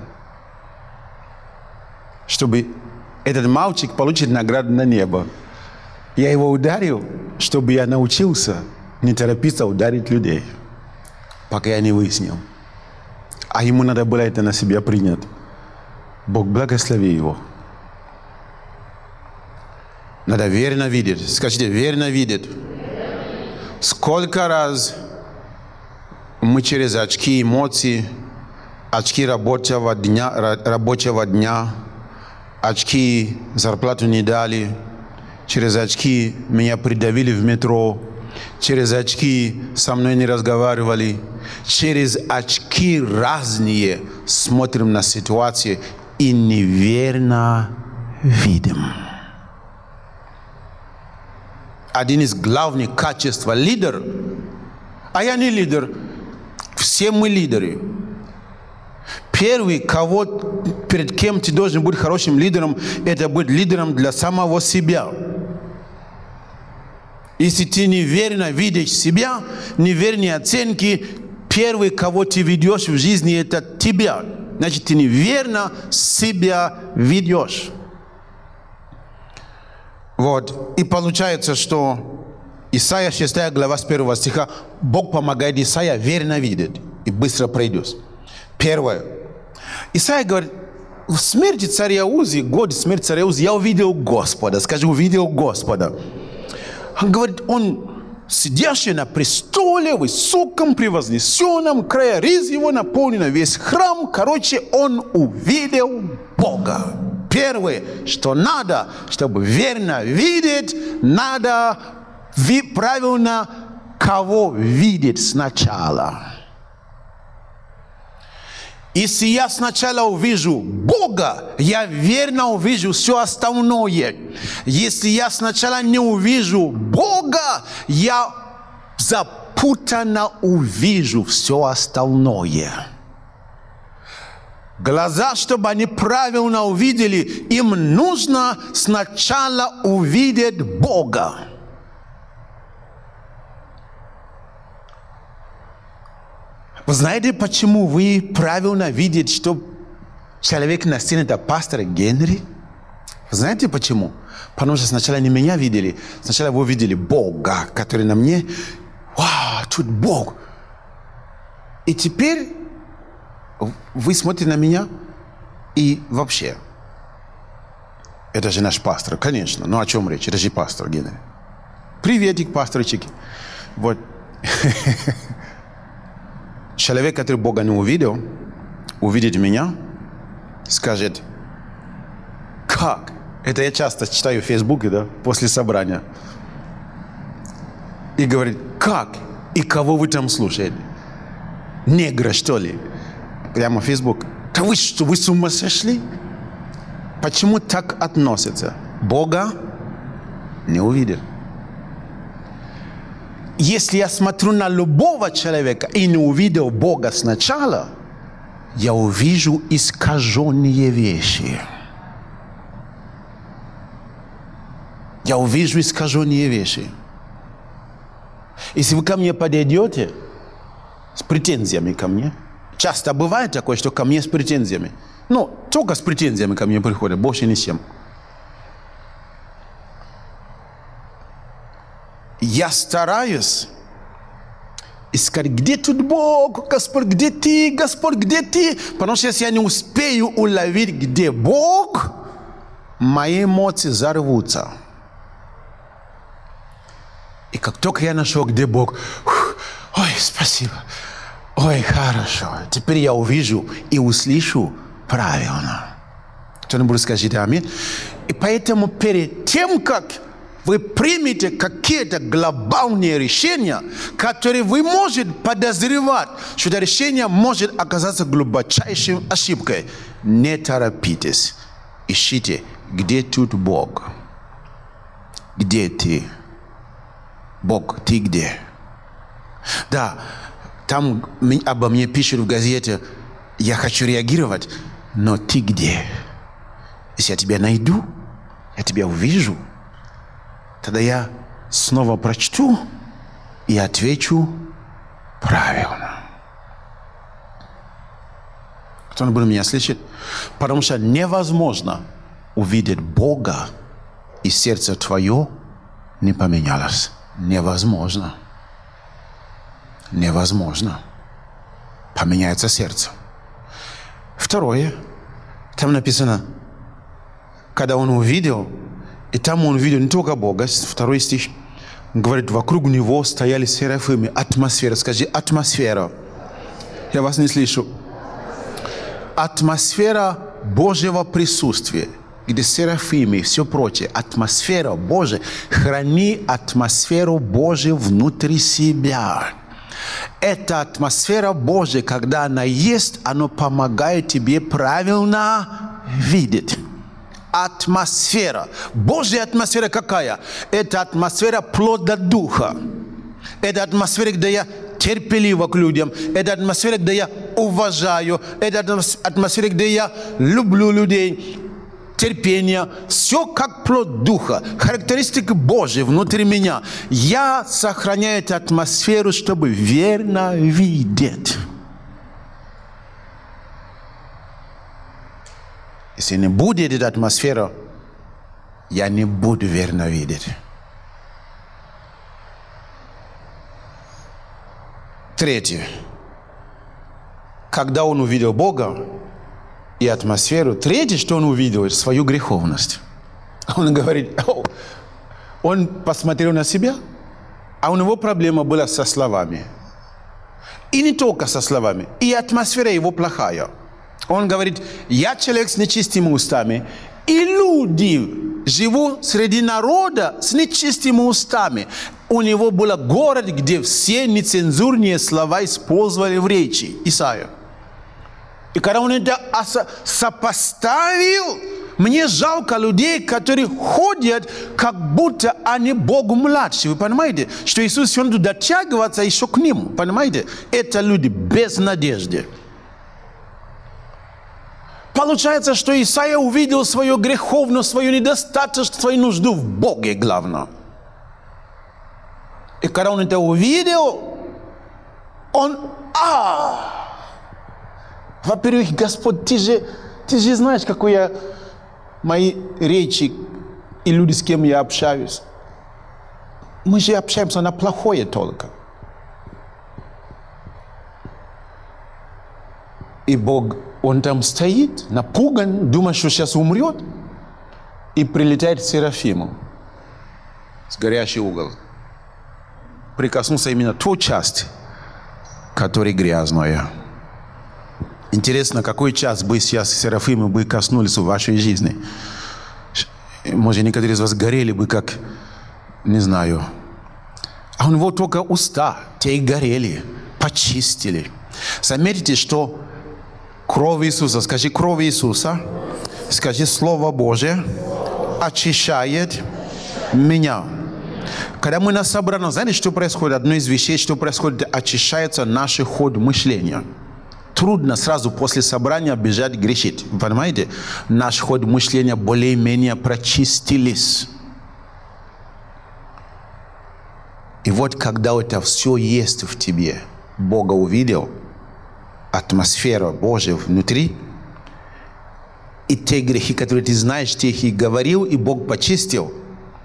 Чтобы этот мальчик получил награду на небо. Я его ударил, чтобы я научился не торопиться ударить людей. Пока я не выяснил. А ему надо было это на себя принять. Бог благослови его. Надо верно видеть. Скажите, верно видеть. Сколько раз мы через очки эмоций, очки рабочего дня, рабочего дня, очки зарплату не дали, через очки меня придавили в метро, через очки со мной не разговаривали, через очки разные смотрим на ситуации и неверно видим. Один из главных качеств лидера, а я не лидер, все мы лидеры. Первый, кого, перед кем ты должен быть хорошим лидером, это быть лидером для самого себя. Если ты неверно видишь себя, неверные оценки, первый, кого ты ведешь в жизни, это тебя. Значит, ты неверно себя ведешь. Вот. И получается, что Исайя шестая глава с первого стиха, Бог помогает Исайя верно видеть и быстро пройдет. Первое. Исайя говорит, в смерти царя Узи, год смерти царя Узи, я увидел Господа. Скажи, увидел Господа. Он говорит, он сидящий на престоле, высоком, превознесенном, края риз его наполнен весь храм. Короче, он увидел Бога. Первое, что надо, чтобы верно видеть, надо правильно кого видеть сначала. Если я сначала увижу Бога, я верно увижу все остальное. Если я сначала не увижу Бога, я запутанно увижу все остальное. Глаза, чтобы они правильно увидели, им нужно сначала увидеть Бога. Вы знаете, почему вы правильно видите, что человек на сцене это пастор Генри? Вы знаете почему? Потому что сначала не меня видели, сначала вы видели Бога, который на мне. Вау, тут Бог. И теперь вы смотрите на меня и вообще. Это же наш пастор, конечно. Ну о чем речь? Это же пастор Генри. Приветик, пасторчики. Вот. Человек, который Бога не увидел, увидит меня, скажет, как? Это я часто читаю в Фейсбуке, да, после собрания. И говорит, как? И кого вы там слушаете? Негра, что ли? Прямо в Фейсбук. Да вы что, вы с ума сошли? Почему так относятся? Бога не увидел. Если я смотрю на любого человека и не увидел Бога сначала, я увижу искаженные вещи. Я увижу искаженные вещи. Если вы ко мне подойдете с претензиями ко мне, часто бывает такое, что ко мне с претензиями. Ну, только с претензиями ко мне приходят, больше ни с чем. Я стараюсь искать, где тут Бог, Господь, где ты, Господь, где ты? Потому что если я не успею уловить, где Бог, мои эмоции взорвутся. И как только я нашел, где Бог, ой, спасибо, ой, хорошо, теперь я увижу и услышу правильно. Кто-нибудь скажите аминь. И поэтому перед тем, как вы примете какие-то глобальные решения, которые вы можете подозревать, что это решение может оказаться глубочайшей ошибкой. Не торопитесь. Ищите, где тут Бог. Где ты? Бог, ты где? Да, там обо мне пишут в газете, я хочу реагировать, но ты где? Если я тебя найду, я тебя увижу, тогда я снова прочту и отвечу правильно. Кто-нибудь меня слышит? Потому что невозможно увидеть Бога, и сердце твое не поменялось. Невозможно. Невозможно. Поменяется сердце. Второе. Там написано, когда он увидел, и там он видел не только Бога, второй стих, говорит, вокруг него стояли серафимы, атмосфера, скажи, атмосфера. Я вас не слышу. Атмосфера Божьего присутствия, где серафимы и все прочее. Атмосфера Божия. Храни атмосферу Божию внутри себя. Эта атмосфера Божия, когда она есть, она помогает тебе правильно видеть. Атмосфера. Божья атмосфера какая? Это атмосфера плода Духа. Это атмосфера, где я терпеливо к людям. Это атмосфера, где я уважаю. Это атмосфера, где я люблю людей. Терпение. Все как плод Духа. Характеристика Божья внутри меня. Я сохраняю эту атмосферу, чтобы верно видеть. Если не будет эта атмосфера, я не буду верно видеть. Третье. Когда он увидел Бога и атмосферу, третье, что он увидел, это свою греховность. Он говорит, О! Он посмотрел на себя, а у него проблема была со словами. И не только со словами, и атмосфера его плохая. Он говорит, я человек с нечистыми устами, и люди живут среди народа с нечистыми устами. У него был город, где все нецензурные слова использовали в речи. Исайя. И когда он это сопоставил, мне жалко людей, которые ходят, как будто они Богу младшие. Вы понимаете, что Иисус все равно дотягиваться еще к нему. Понимаете? Это люди без надежды. Получается, что Исайя увидел свою греховность, свою недостаточность, свою нужду в Боге, главное. И когда он это увидел, он, а, во-первых, Господь, ты же, ты же знаешь, какой я, мои речи и люди, с кем я общаюсь. Мы же общаемся на плохое только. И Бог, он там стоит, напуган, думает, что сейчас умрет, и прилетает к Серафиму с горящий угол. Прикоснулся именно ту часть, которая грязная. Интересно, какой час бы сейчас Серафимы бы коснулись в вашей жизни? Может, некоторые из вас горели бы, как, не знаю. А у него только уста, те и горели, почистили. Заметьте, что кровь Иисуса, скажи кровь Иисуса, скажи Слово Божие, очищает меня. Когда мы на собрании, знаете, что происходит? Одно из вещей, что происходит, очищается наш ход мышления. Трудно сразу после собрания бежать грешить. Вы понимаете? Наш ход мышления более-менее прочистились. И вот когда это все есть в тебе, Бога увидел, атмосфера Божья внутри, и те грехи, которые ты знаешь, ты их и говорил, и Бог почистил.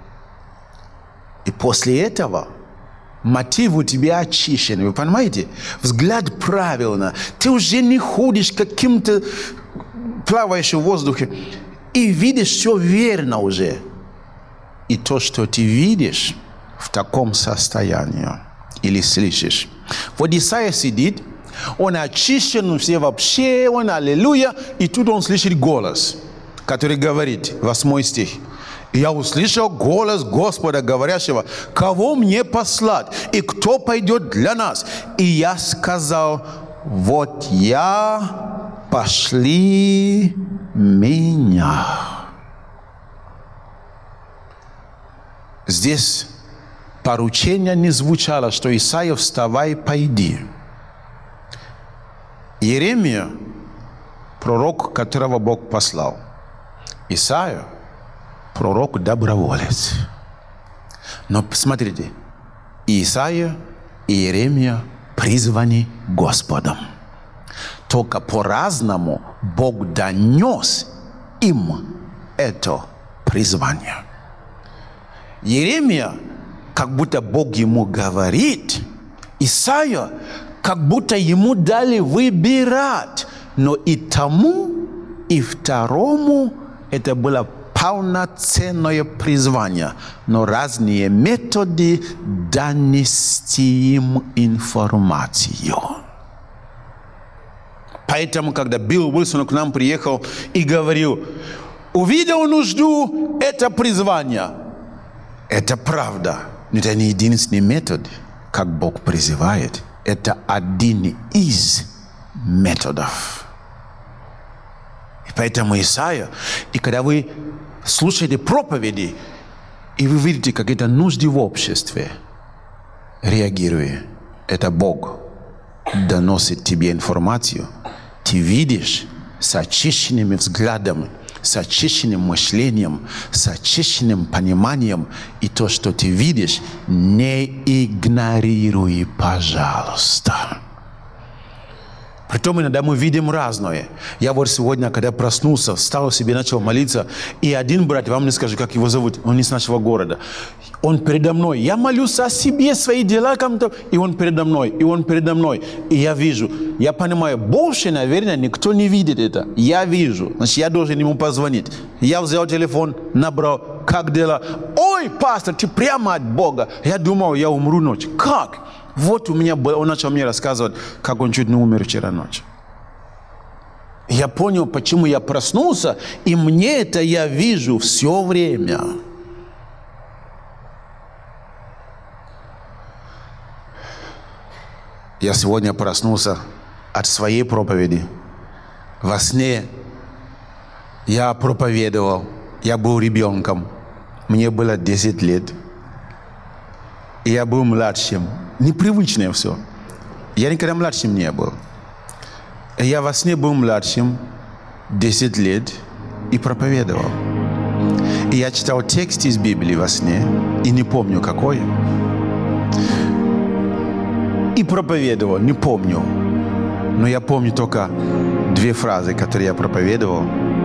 И после этого мотив у тебя очищен. Вы понимаете? Взгляд правильно. Ты уже не ходишь каким-то плавающим в воздухе. И видишь все верно уже. И то, что ты видишь в таком состоянии. Или слышишь. Вот Исайя сидит. Он очищен все вообще. Он аллилуйя. И тут он слышит голос, который говорит, восьмой стих. Я услышал голос Господа, говорящего, кого мне послать, и кто пойдет для нас. И я сказал, вот я, пошли меня. Здесь поручение не звучало, что Исайя, вставай, пойди. Иеремия, пророк, которого Бог послал. Исайя, пророк-доброволец. Но посмотрите, Исайя и Иеремия призваны Господом. Только по-разному Бог донес им это призвание. Иеремия, как будто Бог ему говорит, Исайя, как будто ему дали выбирать. Но и тому, и второму это было полноценное призвание, но разные методы донести им информацию. Поэтому, когда Билл Уилсон к нам приехал и говорил, увидел нужду, это призвание. Это правда. Но это не единственный метод, как Бог призывает. Это один из методов. И поэтому Исайя, и когда вы слушаете проповеди, и вы видите какие-то нужды в обществе, реагируя, это Бог доносит тебе информацию, ты видишь с очищенными взглядами, с очищенным мышлением, с очищенным пониманием, и то, что ты видишь, не игнорируй, пожалуйста. Притом иногда мы видим разное. Я вот сегодня, когда проснулся, встал себе, начал молиться, и один брат, вам не скажу, как его зовут, он не с нашего города, он передо мной. Я молюсь о себе, свои дела, кому-то, и он передо мной, и он передо мной. И я вижу, я понимаю, больше, наверное, никто не видит это. Я вижу, значит, я должен ему позвонить. Я взял телефон, набрал, как дела? Ой, пастор, ты прямо от Бога. Я думал, я умру ночью. Как? Вот у меня было, он начал мне рассказывать, как он чуть не умер вчера ночью. Я понял, почему я проснулся, и мне это я вижу все время. Я сегодня проснулся от своей проповеди. Во сне я проповедовал, я был ребенком, мне было десять лет, и я был младшим. Непривычное все. Я никогда младшим не был. Я во сне был младшим, десять лет, и проповедовал. И я читал текст из Библии во сне, и не помню какой. И проповедовал, не помню. Но я помню только две фразы, которые я проповедовал.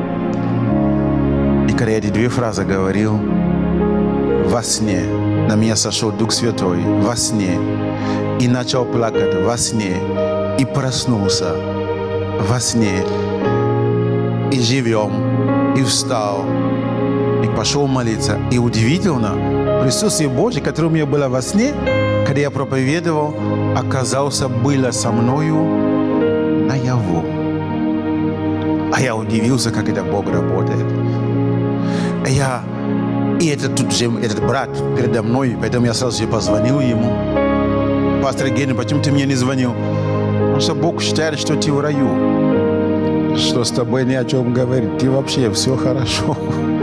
И когда я эти две фразы говорил, во сне на меня сошел Дух Святой, во сне, и начал плакать во сне, и проснулся во сне, и живем, и встал, и пошел молиться. И удивительно, присутствие Божье, которое у меня было во сне, когда я проповедовал, оказался, было со мною наяву. А я удивился, как это Бог работает. Я, и этот, тут же, этот брат передо мной, поэтому я сразу же позвонил ему. Пастор Гений, почему ты мне не звонил? Потому что Бог считает, что ты в раю. Что с тобой ни о чем говорить. Ты вообще все хорошо.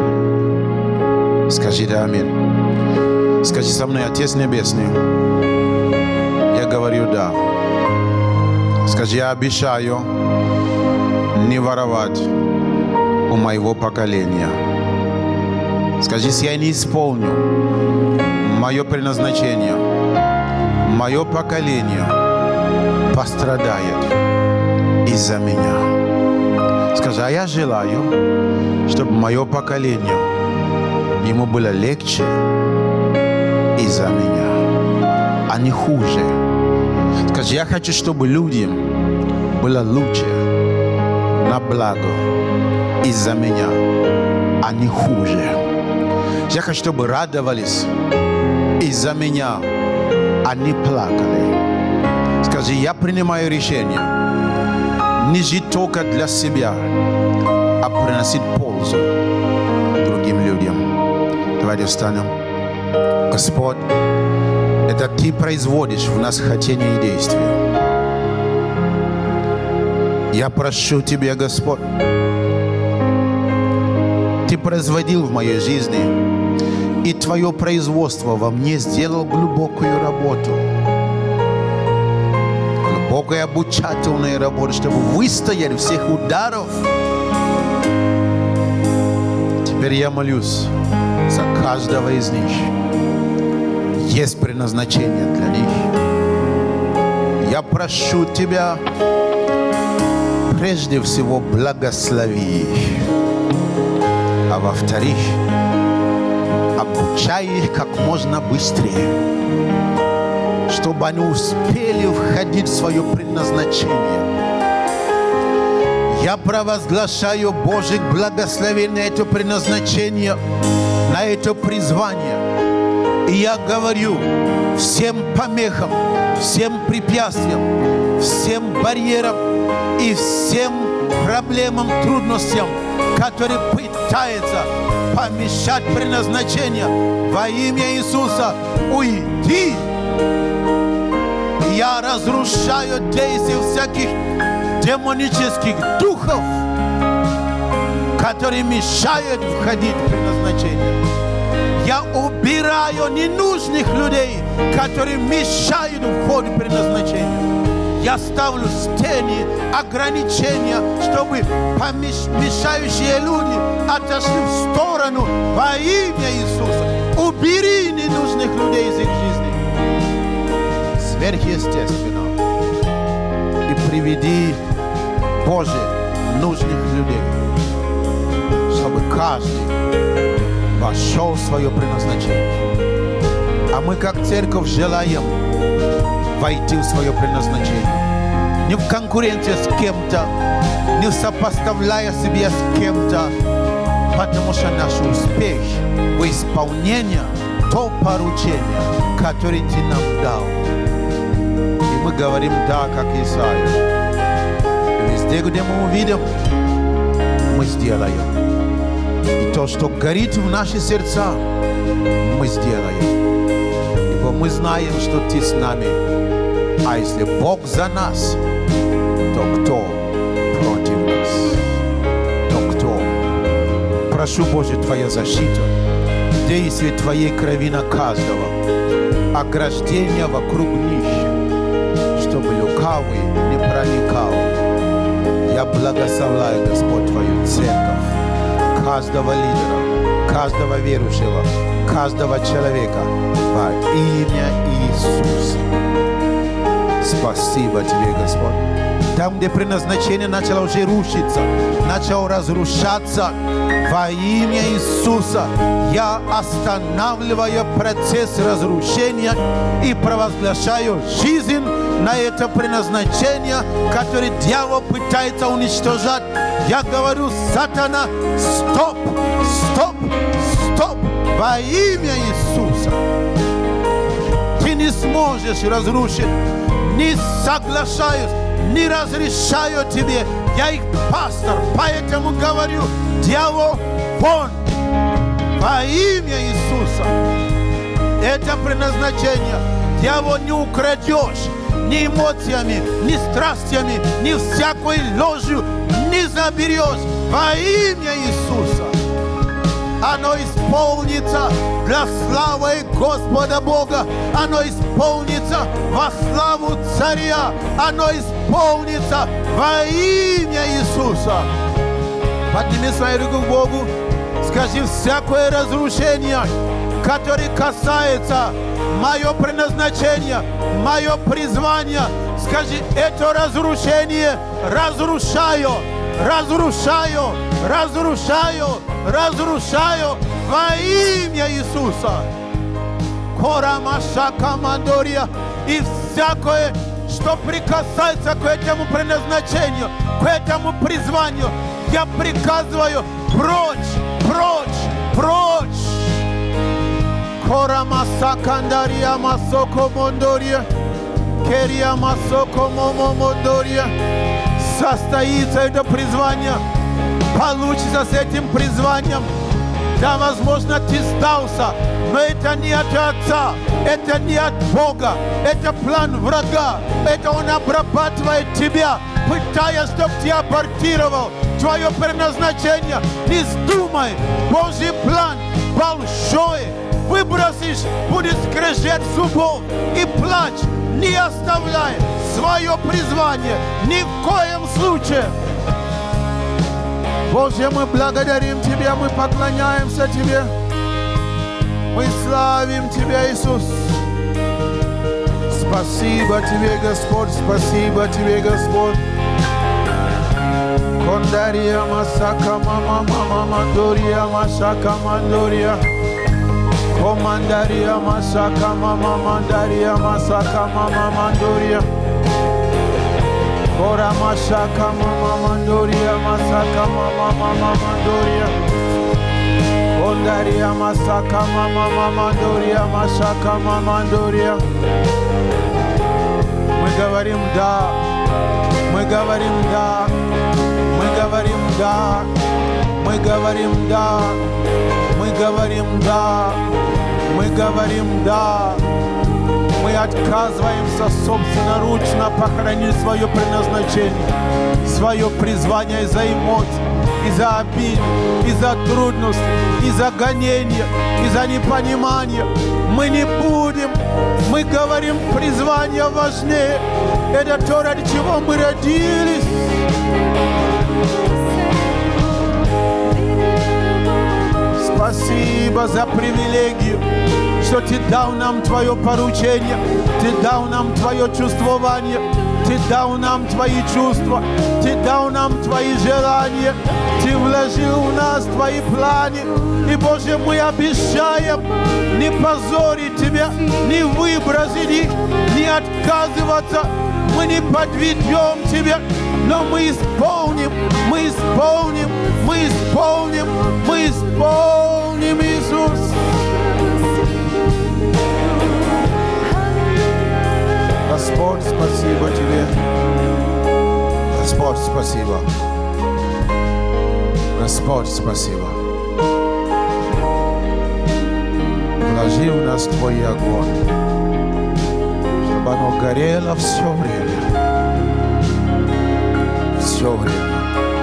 Скажите аминь. Скажи со мной, Отец Небесный. Я говорю да. Скажи, я обещаю не воровать у моего поколения. Скажи, если я не исполню мое предназначение, мое поколение пострадает из-за меня. Скажи, а я желаю, чтобы мое поколение, ему было легче из-за меня, а не хуже. Скажи, я хочу, чтобы людям было лучше, на благо из-за меня, а не хуже. Я хочу, чтобы радовались из-за меня, а не плакали. Скажи, я принимаю решение не жить только для себя, а приносить пользу другим людям. Давайте встанем. Господь, это Ты производишь в нас хотение и действие. Я прошу Тебя, Господь, Ты производил в моей жизни, и Твое производство во мне сделало глубокую работу. Глубокую обучательную работу, чтобы выстоять всех ударов. Теперь я молюсь за каждого из них. Есть предназначение для них. Я прошу Тебя, прежде всего, благослови их. А во-вторых, обучай их как можно быстрее, чтобы они успели входить в свое предназначение. Я провозглашаю Божьих благословений на это предназначение, на это призвание. И я говорю всем помехам, всем препятствиям, всем барьерам и всем проблемам, трудностям, которые пытаются помешать предназначению. Во имя Иисуса уйди. Я разрушаю действия всяких демонических духов, которые мешают входить в предназначение. Я убираю ненужных людей, которые мешают входу в предназначение. Я ставлю стены, ограничения, чтобы мешающие люди отошли в сторону во имя Иисуса. Убери ненужных людей из их жизни. Сверхъестественно. И приведи, Боже, нужных людей, чтобы каждый вошел в свое предназначение. А мы как церковь желаем войти в свое предназначение. Не в конкуренции с кем-то, не сопоставляя себя с кем-то, потому что наш успех в исполнении то поручение, которое Ты нам дал. И мы говорим «да», как Исаия. И везде, где мы увидим, мы сделаем. И то, что горит в наши сердца, мы сделаем. Ибо мы знаем, что Ты с нами. А если Бог за нас, то кто против нас? То кто? Прошу, Боже, Твоя защита, действие Твоей крови на каждого, ограждение вокруг них, чтобы лукавый не проникал. Я благословляю, Господь, Твою церковь, каждого лидера, каждого верующего, каждого человека во имя Иисуса. Спасибо Тебе, Господь. Там, где предназначение начало уже рушиться, начало разрушаться, во имя Иисуса я останавливаю процесс разрушения и провозглашаю жизнь на это предназначение, которое дьявол пытается уничтожать. Я говорю: сатана, стоп, стоп, стоп, во имя Иисуса. Ты не сможешь разрушить. Не соглашаюсь, не разрешаю тебе. Я их пастор, поэтому говорю: дьявол, вон! Во имя Иисуса. Это предназначение. Дьявол не украдешь ни эмоциями, ни страстями, ни всякой ложью не заберешь. Во имя Иисуса. Оно исполнится для славы Господа Бога. Оно исполнится во славу Царя. Оно исполнится во имя Иисуса. Подними свою руку к Богу. Скажи: всякое разрушение, которое касается мое предназначение, мое призвание, скажи: это разрушение разрушаю, разрушаю, разрушаю, разрушаю во имя Иисуса. Корамаша командория. И всякое, что прикасается к этому предназначению, к этому призванию, я приказываю: прочь, прочь, прочь. Корамаса кандария масоко мондория. Керия масоко момо мондория. Состоится это призвание. Получится с этим призванием. Да, возможно, ты сдался, но это не от Отца, это не от Бога, это план врага, это он обрабатывает тебя, пытаясь, чтобы ты абортировал твое предназначение. Не вздумай, Божий план большой. Выбросишь, будет скрежет зубов и плач. Не оставляй свое призвание ни в коем случае. Боже, мы благодарим Тебя, мы поклоняемся Тебе. Мы славим Тебя, Иисус. Спасибо Тебе, Господь, спасибо Тебе, Господь. Кондария масака мама мама мандория масака мандория. Командария масака мама мандария масака мама мандория. Ora masaka mama mandoria, masaka mama mama mandoria. Ondaria masaka mama mama mandoria, masaka mama mandoria. Мы говорим да. говорим «да», мы говорим «да», мы говорим «да», мы говорим «да», мы говорим «да». Мы отказываемся собственноручно похоронить свое предназначение, свое призвание из-за эмоций, из-за обид, из-за трудностей, из-за гонения, из-за непонимания. Мы не будем, мы говорим, призвание важнее. Это то, ради чего мы родились. Спасибо за привилегию, что Ты дал нам Твое поручение, Ты дал нам Твое чувствование, Ты дал нам Твои чувства, Ты дал нам Твои желания, Ты вложил в нас Твои планы. И, Боже, мы обещаем не позорить Тебя, не выбросить их, не отказываться. Мы не подведем Тебя, но мы исполним, мы исполним, мы исполним, мы исполним, Иисус. Господь, спасибо Тебе. Господь, спасибо. Господь, спасибо. Вложи в нас Твой огонь, чтобы оно горело все время. Все время.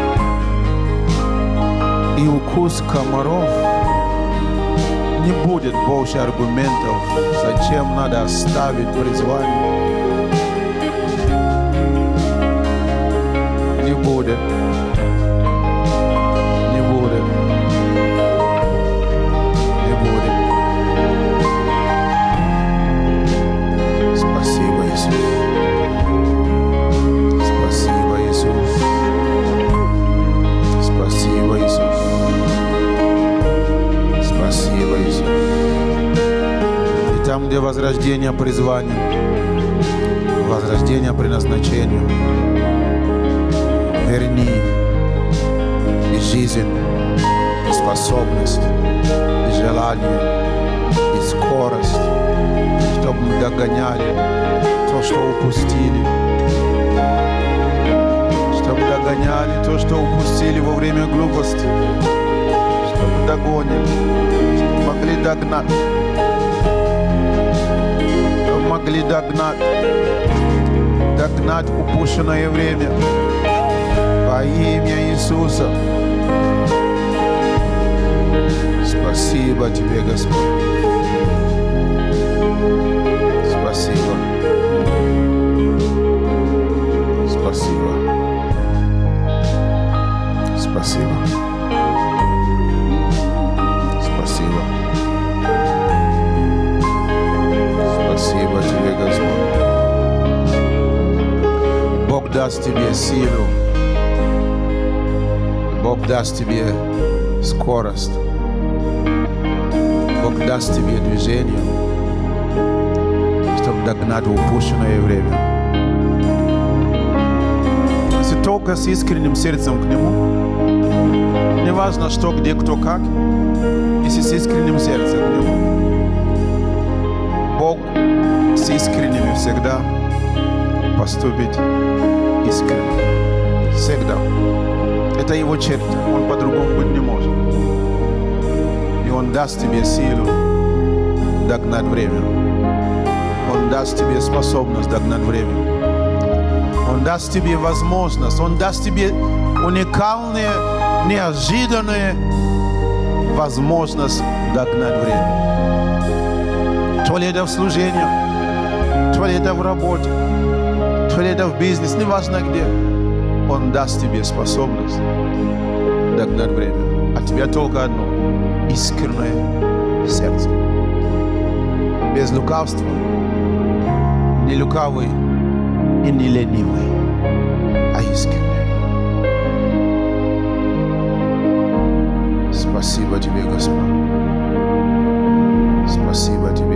И укус комаров не будет больше аргументов, зачем надо оставить призвание. Не будет. Не будет. Не будет. Спасибо, Иисус. Спасибо, Иисус. Спасибо, Иисус. Спасибо, Иисус. И там, где возрождение призвания, возрождение предназначению, верни и жизнь, и способность, и желание, и скорость, чтобы мы догоняли то, что упустили, чтобы догоняли то, что упустили во время глупости, чтобы догонили, чтобы могли догнать, чтобы могли догнать, догнать упущенное время. Во имя Иисуса. Спасибо Тебе, Господь. Спасибо. Спасибо. Спасибо. Спасибо. Спасибо Тебе, Господь. Бог даст Тебе силу. Бог даст Тебе скорость. Бог даст Тебе движение, чтобы догнать упущенное время. Если только с искренним сердцем к Нему, не важно что, где, кто, как, если с искренним сердцем к Нему, Бог с искренними всегда поступит искренне. Всегда. Это Его черта, Он по-другому быть не может. И Он даст тебе силу догнать время. Он даст тебе способность догнать время. Он даст тебе возможность, Он даст тебе уникальные, неожиданные возможность догнать время. То ли это в служении, то ли это в работе, то ли это в бизнесе, неважно где. Он даст тебе способность догнать время. А тебе только одно — искреннее сердце. Без лукавства. Не лукавый и не ленивый, а искренний. Спасибо Тебе, Господь. Спасибо Тебе.